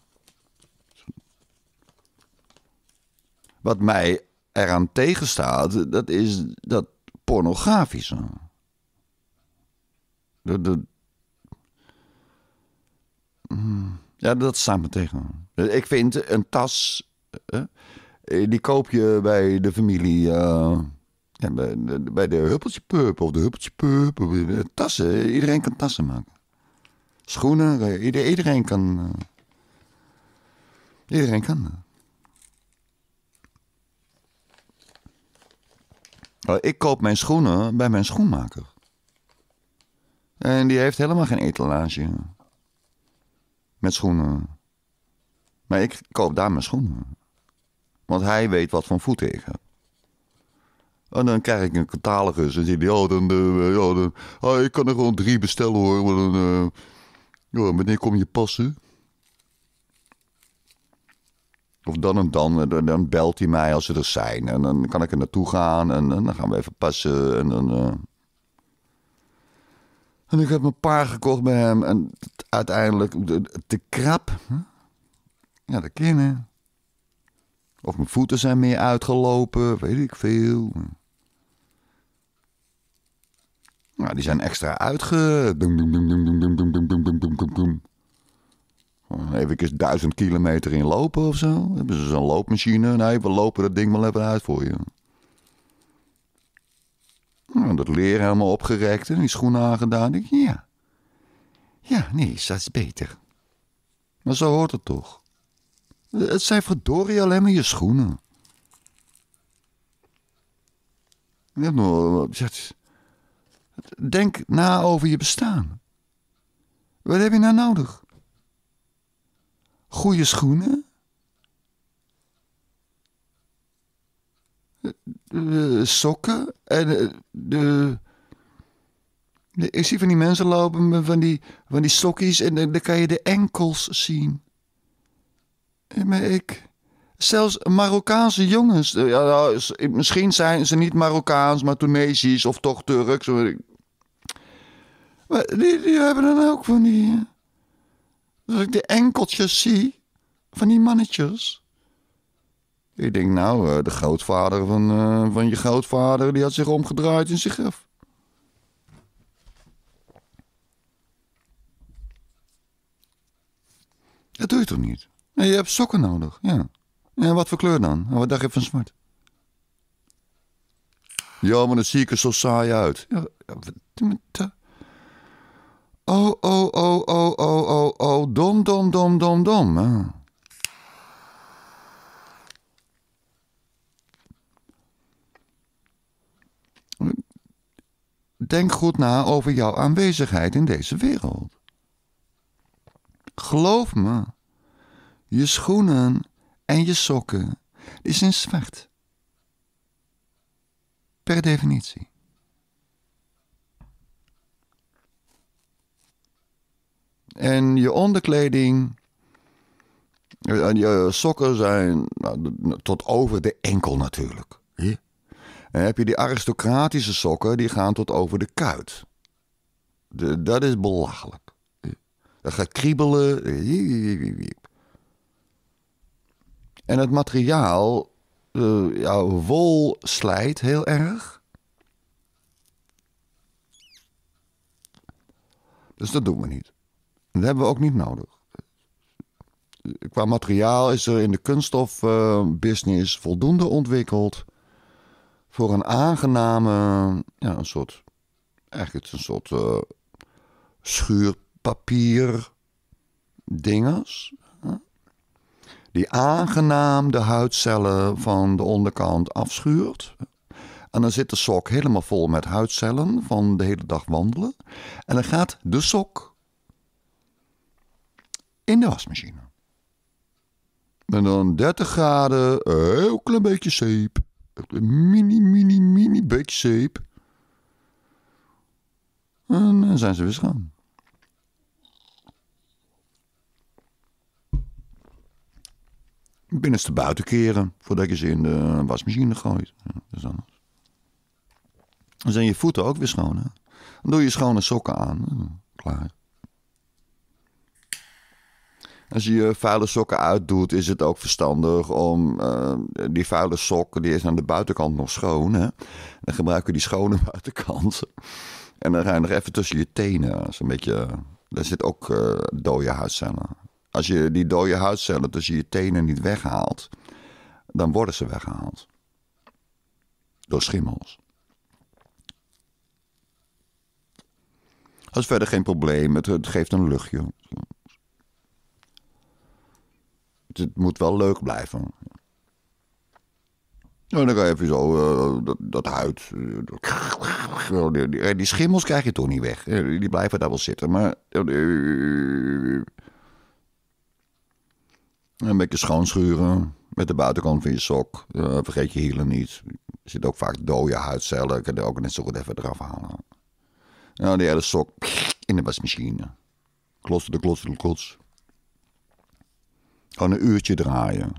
Wat mij eraan tegenstaat, dat is dat pornografische. Ja, dat staat me tegen. Ik vind een tas, die koop je bij de familie, bij de Huppeltje Pup of de Huppeltje Pup. Tassen, iedereen kan tassen maken. Schoenen, iedereen kan. Iedereen kan. Ik koop mijn schoenen bij mijn schoenmaker. En die heeft helemaal geen etalage met schoenen. Maar ik koop daar mijn schoenen. Want hij weet wat voor voeten ik heb. En dan krijg ik een catalogus en zegt hij, ik kan er gewoon 3 bestellen, hoor. Maar wanneer kom je passen? Of dan en dan belt hij mij als ze er zijn. En dan kan ik er naartoe gaan en dan gaan we even passen. En ik heb een paar gekocht bij hem. En uiteindelijk te krap. Ja, dat kennen. Of mijn voeten zijn meer uitgelopen. Weet ik veel. Nou, die zijn extra even 1000 kilometer in lopen of zo. Hebben ze zo'n loopmachine? Nee, we lopen dat ding wel even uit voor je. Nou, dat leer helemaal opgerekt en die schoenen aangedaan. Ik, ja. Ja, nee, dat is beter. Maar zo hoort het toch. Het zijn verdorie alleen maar je schoenen. Je hebt nog... Denk na over je bestaan. Wat heb je nou nodig? Goeie schoenen? Sokken? En ik zie van die mensen lopen met van die sokkies en dan kan je de enkels zien. Maar zelfs Marokkaanse jongens, misschien zijn ze niet Marokkaans, maar Tunesisch of toch Turks. Maar die hebben dan ook van die... Als ik de enkeltjes zie van die mannetjes. Ik denk nou, de grootvader van je grootvader... die had zich omgedraaid in zijn graf. Dat doe je toch niet? Nee, je hebt sokken nodig, ja. En wat voor kleur dan? Wat dacht je van zwart? Ja, maar dan zie ik er zo saai uit. Ja, oh, dom. Ah. Denk goed na over jouw aanwezigheid in deze wereld. Geloof me, je schoenen en je sokken, die zijn zwart. Per definitie. En je onderkleding, je sokken zijn tot over de enkel natuurlijk. En dan heb je die aristocratische sokken, die gaan tot over de kuit. Dat is belachelijk. Dat gaat kriebelen. En het materiaal, wol slijt heel erg. Dus dat doen we niet. Dat hebben we ook niet nodig. Qua materiaal is er in de kunststofbusiness voldoende ontwikkeld voor een aangename, een soort schuurpapier dinges. Die aangenaam de huidcellen van de onderkant afschuurt. En dan zit de sok helemaal vol met huidcellen van de hele dag wandelen. En dan gaat de sok in de wasmachine. En dan 30 graden, een heel klein beetje zeep. Een mini beetje zeep. En dan zijn ze weer schoon. Binnenste buiten keren voordat je ze in de wasmachine gooit. Ja, dat is anders. Dan zijn je voeten ook weer schoon. Hè? Dan doe je schone sokken aan. Klaar. Als je je vuile sokken uitdoet, is het ook verstandig om die vuile sok, die is aan de buitenkant nog schoon. Hè? Dan gebruik je die schone buitenkant. En dan ga je nog even tussen je tenen. Zo'n beetje, daar zit ook dode huidcellen. Als je die dode huidcellen tussen je tenen niet weghaalt, dan worden ze weggehaald. Door schimmels. Dat is verder geen probleem. Het geeft een luchtje. Het moet wel leuk blijven. Nou, dan ga je even zo dat huid. Die schimmels krijg je toch niet weg. Die blijven daar wel zitten. Maar een beetje schoonschuren met de buitenkant van je sok. Vergeet je hielen niet. Er zitten ook vaak dode huidcellen. Ik kan er ook net zo goed even eraf halen. Nou, die hele sok in de wasmachine. Klots. Gewoon een uurtje draaien.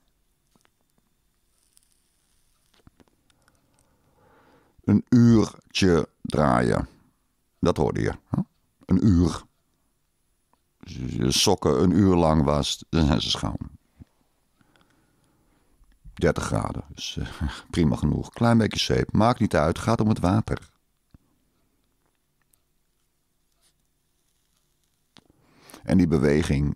Een uurtje draaien. Dat hoorde je. Hè? Een uur. Als je sokken een uur lang wast, dan zijn ze schoon. 30 graden. Dus prima genoeg. Klein beetje zeep. Maakt niet uit. Gaat om het water. En die beweging.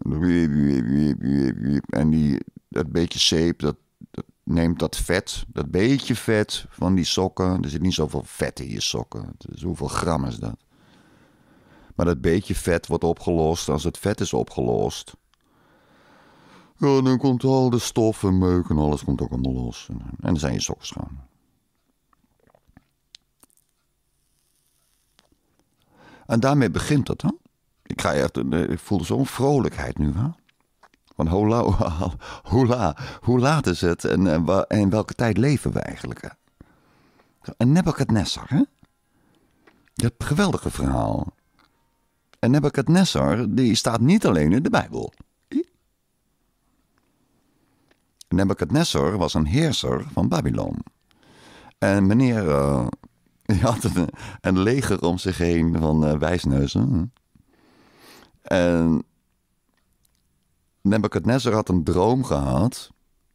En dat beetje zeep, dat neemt dat vet. Dat beetje vet van die sokken. Er zit niet zoveel vet in je sokken. Dus hoeveel gram is dat? Maar dat beetje vet wordt opgelost. Als het vet is opgelost, ja, dan komt al de stof en meuk en alles komt ook allemaal los. En dan zijn je sokken schoon. En daarmee begint het, hè? Ik voel zo'n vrolijkheid nu, hè? Van hoe laat is het en in welke tijd leven we eigenlijk? Hè? En Nebukadnezar, hè? Dat geweldige verhaal. En Nebukadnezar, die staat niet alleen in de Bijbel. Nebukadnezar was een heerser van Babylon. En meneer Die had een leger om zich heen van wijsneuzen. En Nebukadnezar had een droom gehad.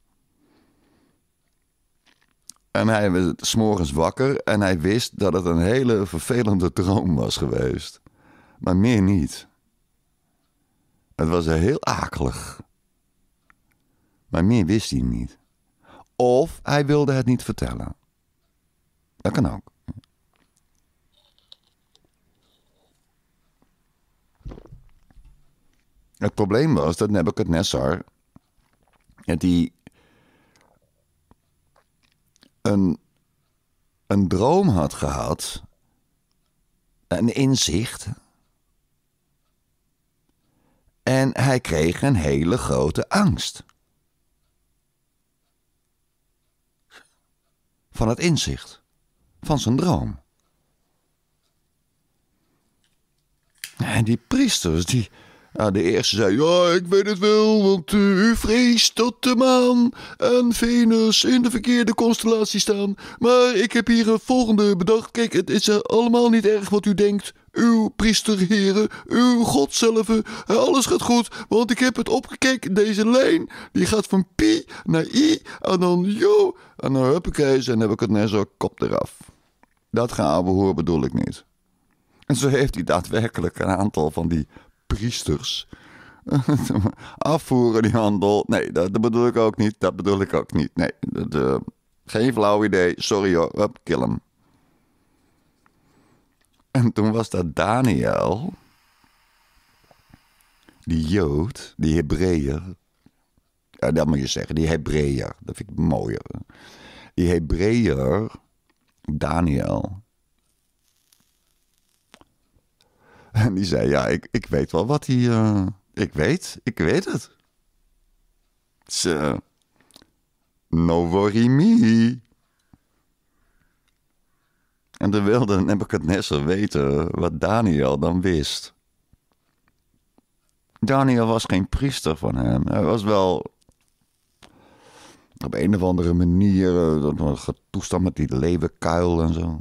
En hij werd 's morgens wakker en hij wist dat het een hele vervelende droom was geweest. Maar meer niet. Het was heel akelig. Maar meer wist hij niet. Of hij wilde het niet vertellen. Dat kan ook. Het probleem was dat Nebukadnezar die een droom had gehad, een inzicht. En hij kreeg een hele grote angst. Van het inzicht. Van zijn droom. En die priesters, de eerste zei, ja, ik weet het wel, want u vreest dat de maan en Venus in de verkeerde constellatie staan. Maar ik heb hier een volgende bedacht. Kijk, het is allemaal niet erg wat u denkt. Uw priesterheren, uw God zelf, alles gaat goed, want ik heb het opgekeken. Deze lijn, die gaat van pi naar i en dan jo. En dan huppakee, en heb ik het net zo kop eraf. Dat geouwehoer bedoel ik niet. En zo heeft hij daadwerkelijk een aantal van die priesters afvoeren die handel. Nee, dat bedoel ik ook niet. Dat bedoel ik ook niet. Nee, geen flauw idee. Sorry hoor, hup, kill hem. En toen was dat Daniel, die Jood, die Hebreeër. Ja, dat moet je zeggen, die Hebreeër. Dat vind ik mooier. Die Hebreeër, Daniel. En die zei, ja, ik weet wel wat hij... ik weet het. No worry me. En dan wilde Nebukadnezar weten wat Daniel dan wist. Daniel was geen priester van hem. Hij was wel op een of andere manier dat toestand met die leeuwenkuil en zo.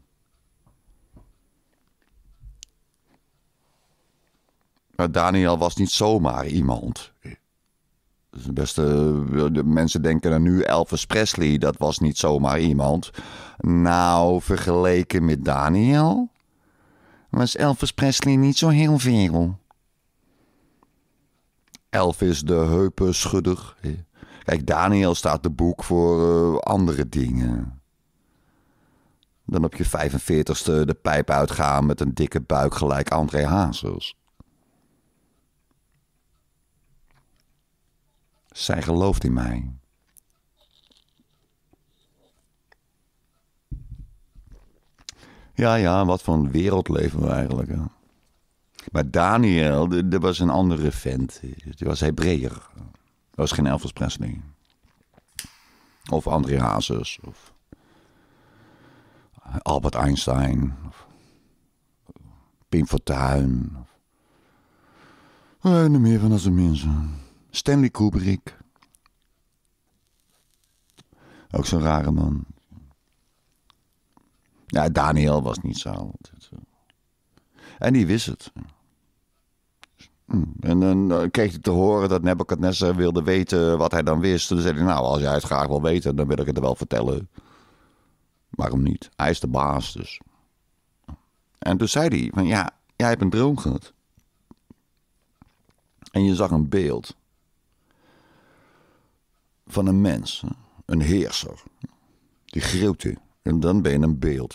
Maar Daniel was niet zomaar iemand. Dus de mensen denken er nu Elvis Presley, dat was niet zomaar iemand. Nou, vergeleken met Daniel was Elvis Presley niet zo heel veel. Elvis de heupenschudder. Kijk, Daniel staat de boek voor andere dingen. Dan op je 45ste de pijp uitgaan met een dikke buik gelijk André Hazes. Zij gelooft in mij. Ja, wat voor een wereld leven we eigenlijk. Hè? Maar Daniel, dat was een andere vent. Die was Hebreeër. Dat was geen Elvis Presley. Of André Hazes. Of Albert Einstein. Of Pim Fortuyn. Nog meer van dat soort mensen. Stanley Kubrick. Ook zo'n rare man. Ja, Daniel was niet zo. En die wist het. En dan kreeg hij te horen dat Nebukadnezar wilde weten wat hij dan wist. Toen zei hij, nou, als jij het graag wil weten, dan wil ik het er wel vertellen. Waarom niet? Hij is de baas, dus. En toen zei hij, van ja, jij hebt een droom gehad. En je zag een beeld. Van een mens. Een heerser. Die grote. En dan ben je een beeld.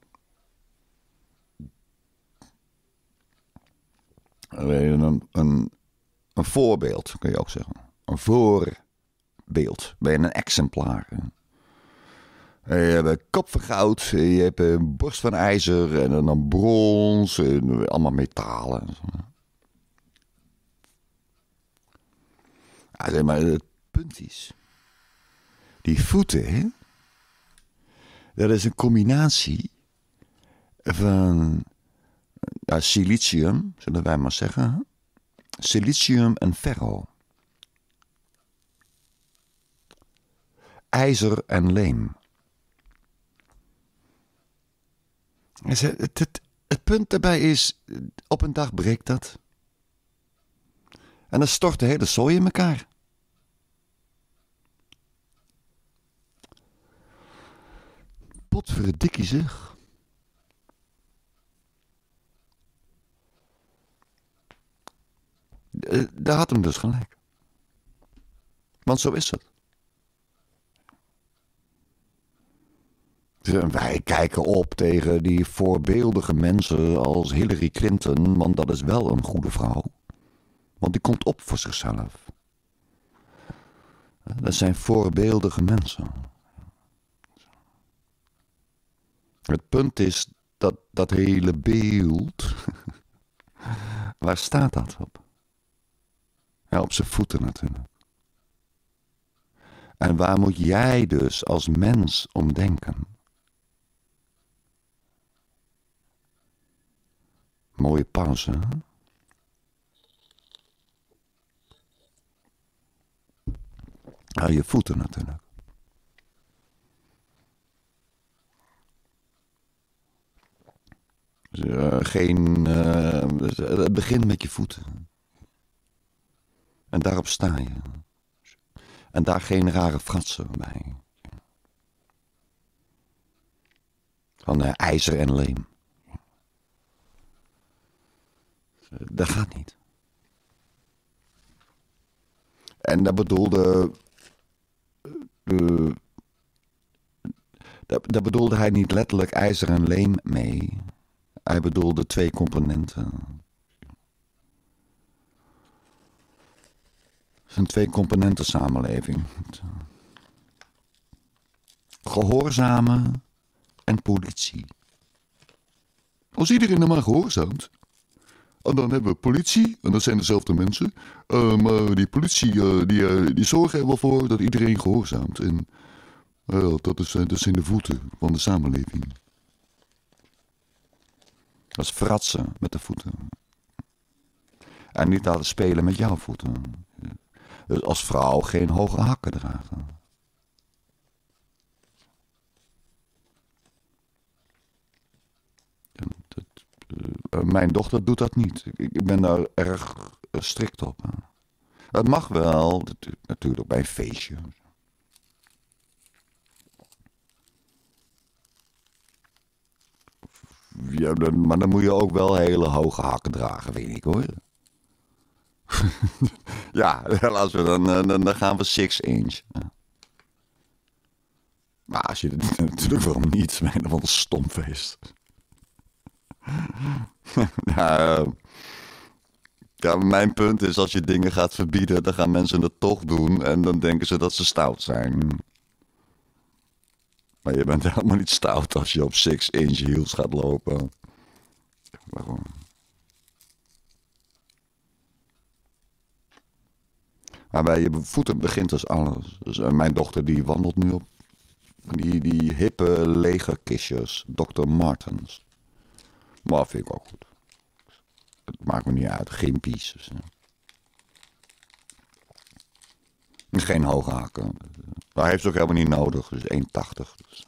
Een voorbeeld, kun je ook zeggen. Een voorbeeld. Ben je een exemplaar. Je hebt een kop van goud. Je hebt een borst van ijzer. En dan brons. En allemaal metalen. Ja, zeg maar, het punt is. Die voeten, hè? Dat is een combinatie van silicium, zullen wij maar zeggen. Silicium en ferro. IJzer en leem. Hij zei, het punt daarbij is, op een dag breekt dat. En dan stort de hele zooi in elkaar. Potverdikkie zeg. Daar had hem dus gelijk. Want zo is het. Wij kijken op tegen die voorbeeldige mensen als Hillary Clinton, want dat is wel een goede vrouw. Want die komt op voor zichzelf. Dat zijn voorbeeldige mensen. Het punt is dat hele beeld, waar staat dat op? Ja, op zijn voeten natuurlijk. En waar moet jij dus als mens om denken? Mooie pauze, hè? Ja, je voeten natuurlijk. Het begint met je voeten. En daarop sta je. En daar geen rare fratsen bij. Van ijzer en leem. Dat gaat niet. En dat bedoelde hij niet letterlijk ijzer en leem mee. Hij bedoelde 2 componenten. Het is een 2 componenten samenleving. Gehoorzamen en politie. Als iedereen er maar gehoorzaamt. En dan hebben we politie, en dat zijn dezelfde mensen. Maar die politie, die zorgen er wel voor dat iedereen gehoorzaamt. En dat zijn de voeten van de samenleving. Dat is fratsen met de voeten. En niet laten spelen met jouw voeten. Dus als vrouw geen hoge hakken dragen. Mijn dochter doet dat niet. Ik ben daar erg strikt op. Het mag wel, natuurlijk bij een feestje. Ja, maar dan moet je ook wel hele hoge hakken dragen, weet ik hoor. Ja, laten we dan gaan we 6 inch. Maar als je natuurlijk wel niet, dan wat een stomfeest. Ja, mijn punt is, als je dingen gaat verbieden, dan gaan mensen het toch doen en dan denken ze dat ze stout zijn. Maar je bent helemaal niet stout als je op 6 inch heels gaat lopen. Waarom? Maar bij je voeten begint dus alles. Dus, mijn dochter die wandelt nu op die hippe legerkistjes, Dr. Martens. Maar vind ik ook goed. Het maakt me niet uit, geen pieces. Geen hoge hakken. Dat heeft ze ook helemaal niet nodig, dus 1,80. Dus.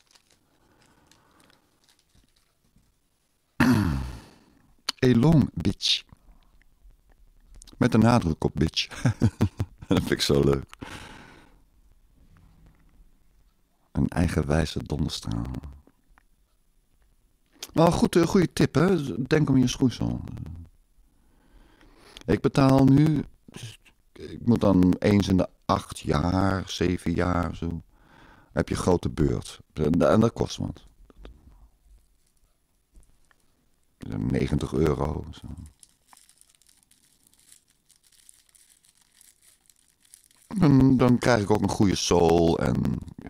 Elong, bitch. Met een nadruk op bitch. Dat vind ik zo leuk. Een eigenwijze donderstraal. Maar goed, goede tip, hè? Denk om je schoeisel. Ik betaal nu... Ik moet dan eens in de 8 jaar, 7 jaar zo... heb je grote beurt. En dat kost wat. 90 €. Zo. En dan krijg ik ook een goede zool en... Ja.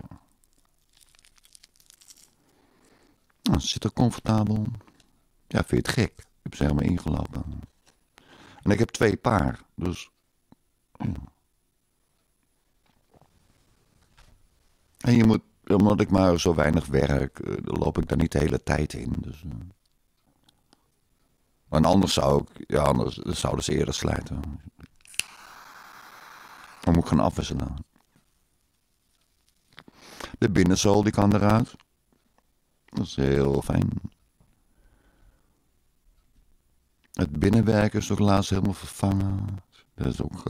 Nou, ze zit er comfortabel. Ja, vind je het gek? Ik heb ze helemaal ingelopen. En ik heb 2 paar, dus... Ja. En je moet, omdat ik maar zo weinig werk, loop ik daar niet de hele tijd in. Dus, En anders zouden ze eerder slijten. Dan moet ik gaan afwisselen. De binnenzool die kan eruit. Dat is heel fijn. Het binnenwerk is toch laatst helemaal vervangen. Dat is ook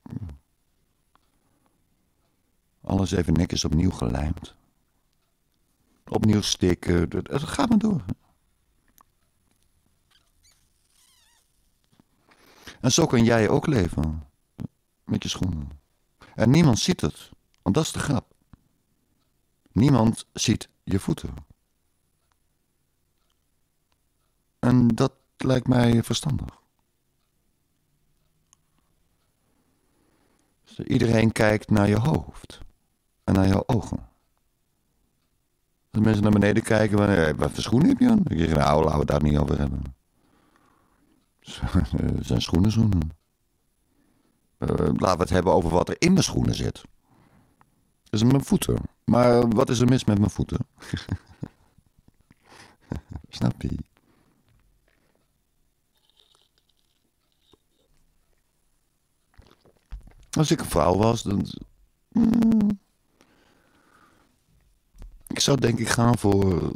alles even netjes opnieuw gelijmd. Opnieuw stikken. Het gaat maar door. En zo kan jij ook leven. Met je schoenen. En niemand ziet het. Want dat is de grap. Niemand ziet je voeten. En dat lijkt mij verstandig. Dus iedereen kijkt naar je hoofd. En naar jouw ogen. Als mensen naar beneden kijken, wat voor schoenen heb je aan? Ik zeg, nou, laten we het daar niet over hebben. Het zijn schoenen. Laten we het hebben over wat er in mijn schoenen zit. Dat is mijn voeten. Maar wat is er mis met mijn voeten? Snap je? Als ik een vrouw was, dan... Ik zou denk ik gaan voor...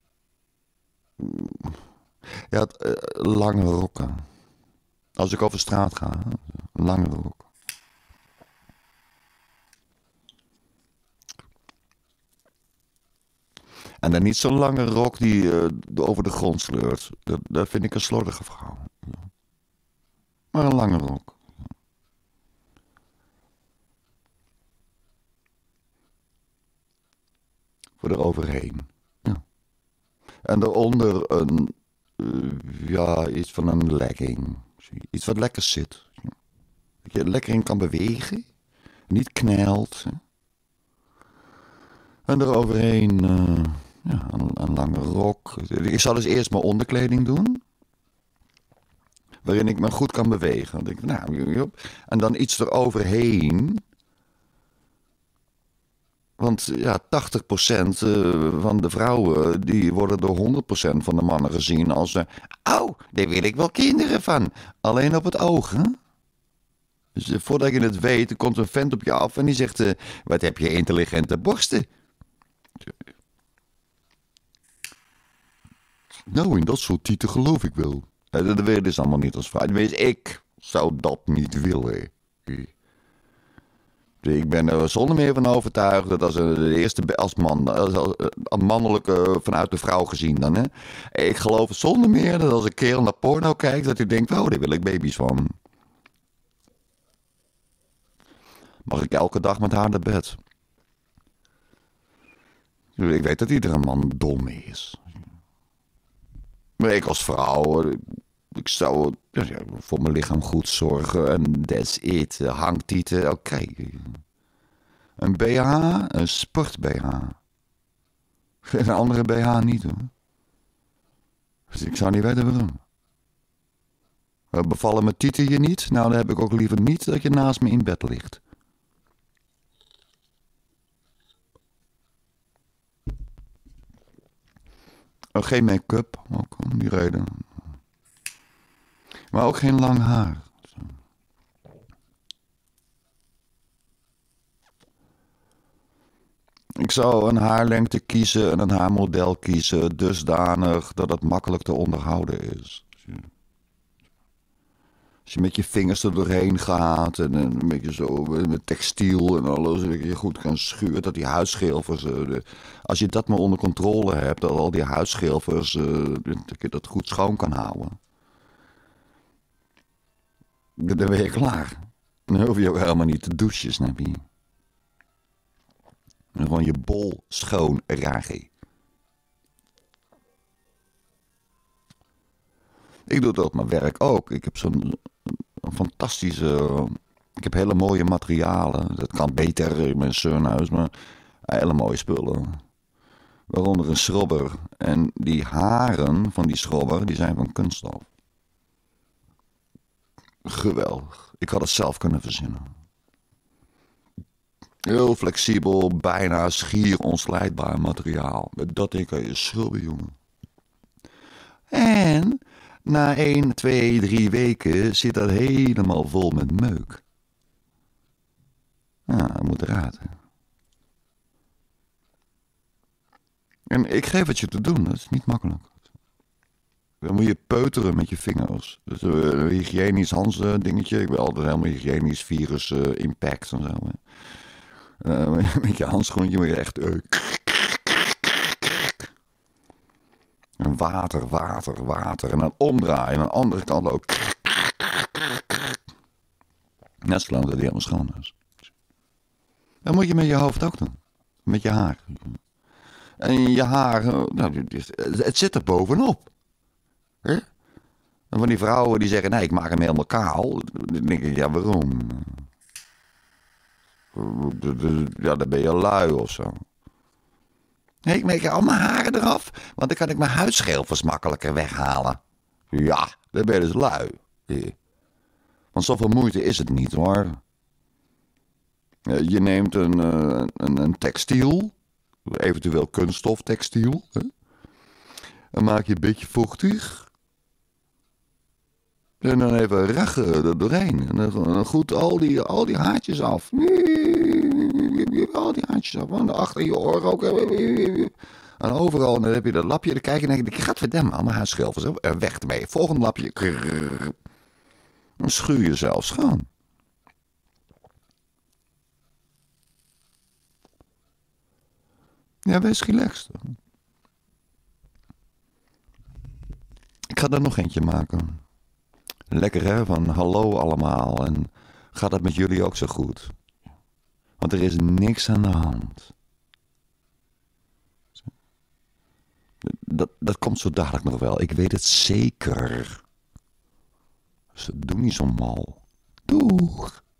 Ja, lange rokken. Als ik over straat ga, lange rok. En dan niet zo'n lange rok die over de grond sleurt. Dat vind ik een slordige vrouw. Maar een lange rok. Voor eroverheen. Ja. En daaronder een... ja, iets van een legging. Iets wat lekker zit. Dat je lekker in kan bewegen. Niet knelt. En eroverheen ja, een lange rok. Ik zal dus eerst mijn onderkleding doen. Waarin ik me goed kan bewegen. Dan denk ik, nou, en dan iets eroverheen. Want ja, 80% van de vrouwen die worden door 100% van de mannen gezien als... Auw, daar wil ik wel kinderen van. Alleen op het oog, hè? Dus voordat je het weet, er komt een vent op je af en die zegt... wat heb je intelligente borsten? Nou, in dat soort tieten geloof ik wel. Dat weet je dus allemaal niet als vrouw. Ik zou dat niet willen. Ik ben er zonder meer van overtuigd dat als de eerste als man, als mannelijke vanuit de vrouw gezien dan, hè. Ik geloof zonder meer dat als een kerel naar porno kijkt, dat hij denkt, oh, daar wil ik baby's van. Mag ik elke dag met haar naar bed? Ik weet dat iedere man dom is. Maar ik als vrouw, ik zou voor mijn lichaam goed zorgen en that's it. Hangtieten, oké. Een BH, een sport BH. Een andere BH niet hoor. Dus ik zou niet weten waarom. Bevallen mijn tieten je niet? Nou, dan heb ik ook liever niet dat je naast me in bed ligt. Geen make-up, ook om die reden. Maar ook geen lang haar. Ik zou een haarlengte kiezen en een haarmodel kiezen dusdanig dat het makkelijk te onderhouden is. Als je met je vingers er doorheen gaat en een beetje zo met textiel en alles, dat je goed kan schuren, dat die huisschilfers, als je dat maar onder controle hebt, dat al die huisschilfers, dat je dat goed schoon kan houden. Dan ben je klaar. Dan hoef je ook helemaal niet te douchen, snap je? En gewoon je bol schoon ragen. Ik doe dat op mijn werk ook. Ik heb zo'n fantastische... Ik heb hele mooie materialen. Dat kan beter in mijn zonhuis, maar hele mooie spullen. Waaronder een schrobber. En die haren van die schrobber, die zijn van kunststof. Geweldig. Ik had het zelf kunnen verzinnen. Heel flexibel, bijna schier onslijtbaar materiaal. Met dat ding kan je schrubben, jongen. En na 1, 2, 3 weken zit dat helemaal vol met meuk. Nou, dat moet eruit. Hè. En ik geef het je te doen, dat is niet makkelijk. Dan moet je peuteren met je vingers. Dus een hygiënisch Hans dingetje. Ik ben altijd helemaal hygiënisch virus impact en zo. Met je handschoentje moet je echt... en water. En dan omdraaien. En aan de andere kant ook... net zolang dat hij helemaal schoon is. Dat moet je met je hoofd ook doen. Met je haar. En je haar... nou, het zit er bovenop. Hè? En van die vrouwen die zeggen... nee, ik maak hem helemaal kaal. Dan denk ik, ja, waarom? Ja, dan ben je lui of zo. Nee, ik maak al mijn haren eraf. Want dan kan ik mijn huidschilfers makkelijker weghalen. Ja, dan ben je dus lui. Want zoveel moeite is het niet, hoor. Je neemt een textiel. Eventueel kunststoftextiel. Hè? Dan maak je een beetje vochtig. En dan even rachen er doorheen. En dan goed al die haartjes af. Al die haartjes af. En achter je oor ook. En overal. En dan heb je dat lapje. Dan kijk je en denk je, gadverdamme, aan mijn huidschilfers. Weg ermee. Volgende lapje. Dan schuur je zelf schoon. Ja, wees relaxed. Ik ga er nog eentje maken. Lekker hè, van hallo allemaal. En gaat het met jullie ook zo goed? Want er is niks aan de hand. Dat komt zo dadelijk nog wel. Ik weet het zeker. Dus doe niet zo mal. Doeg.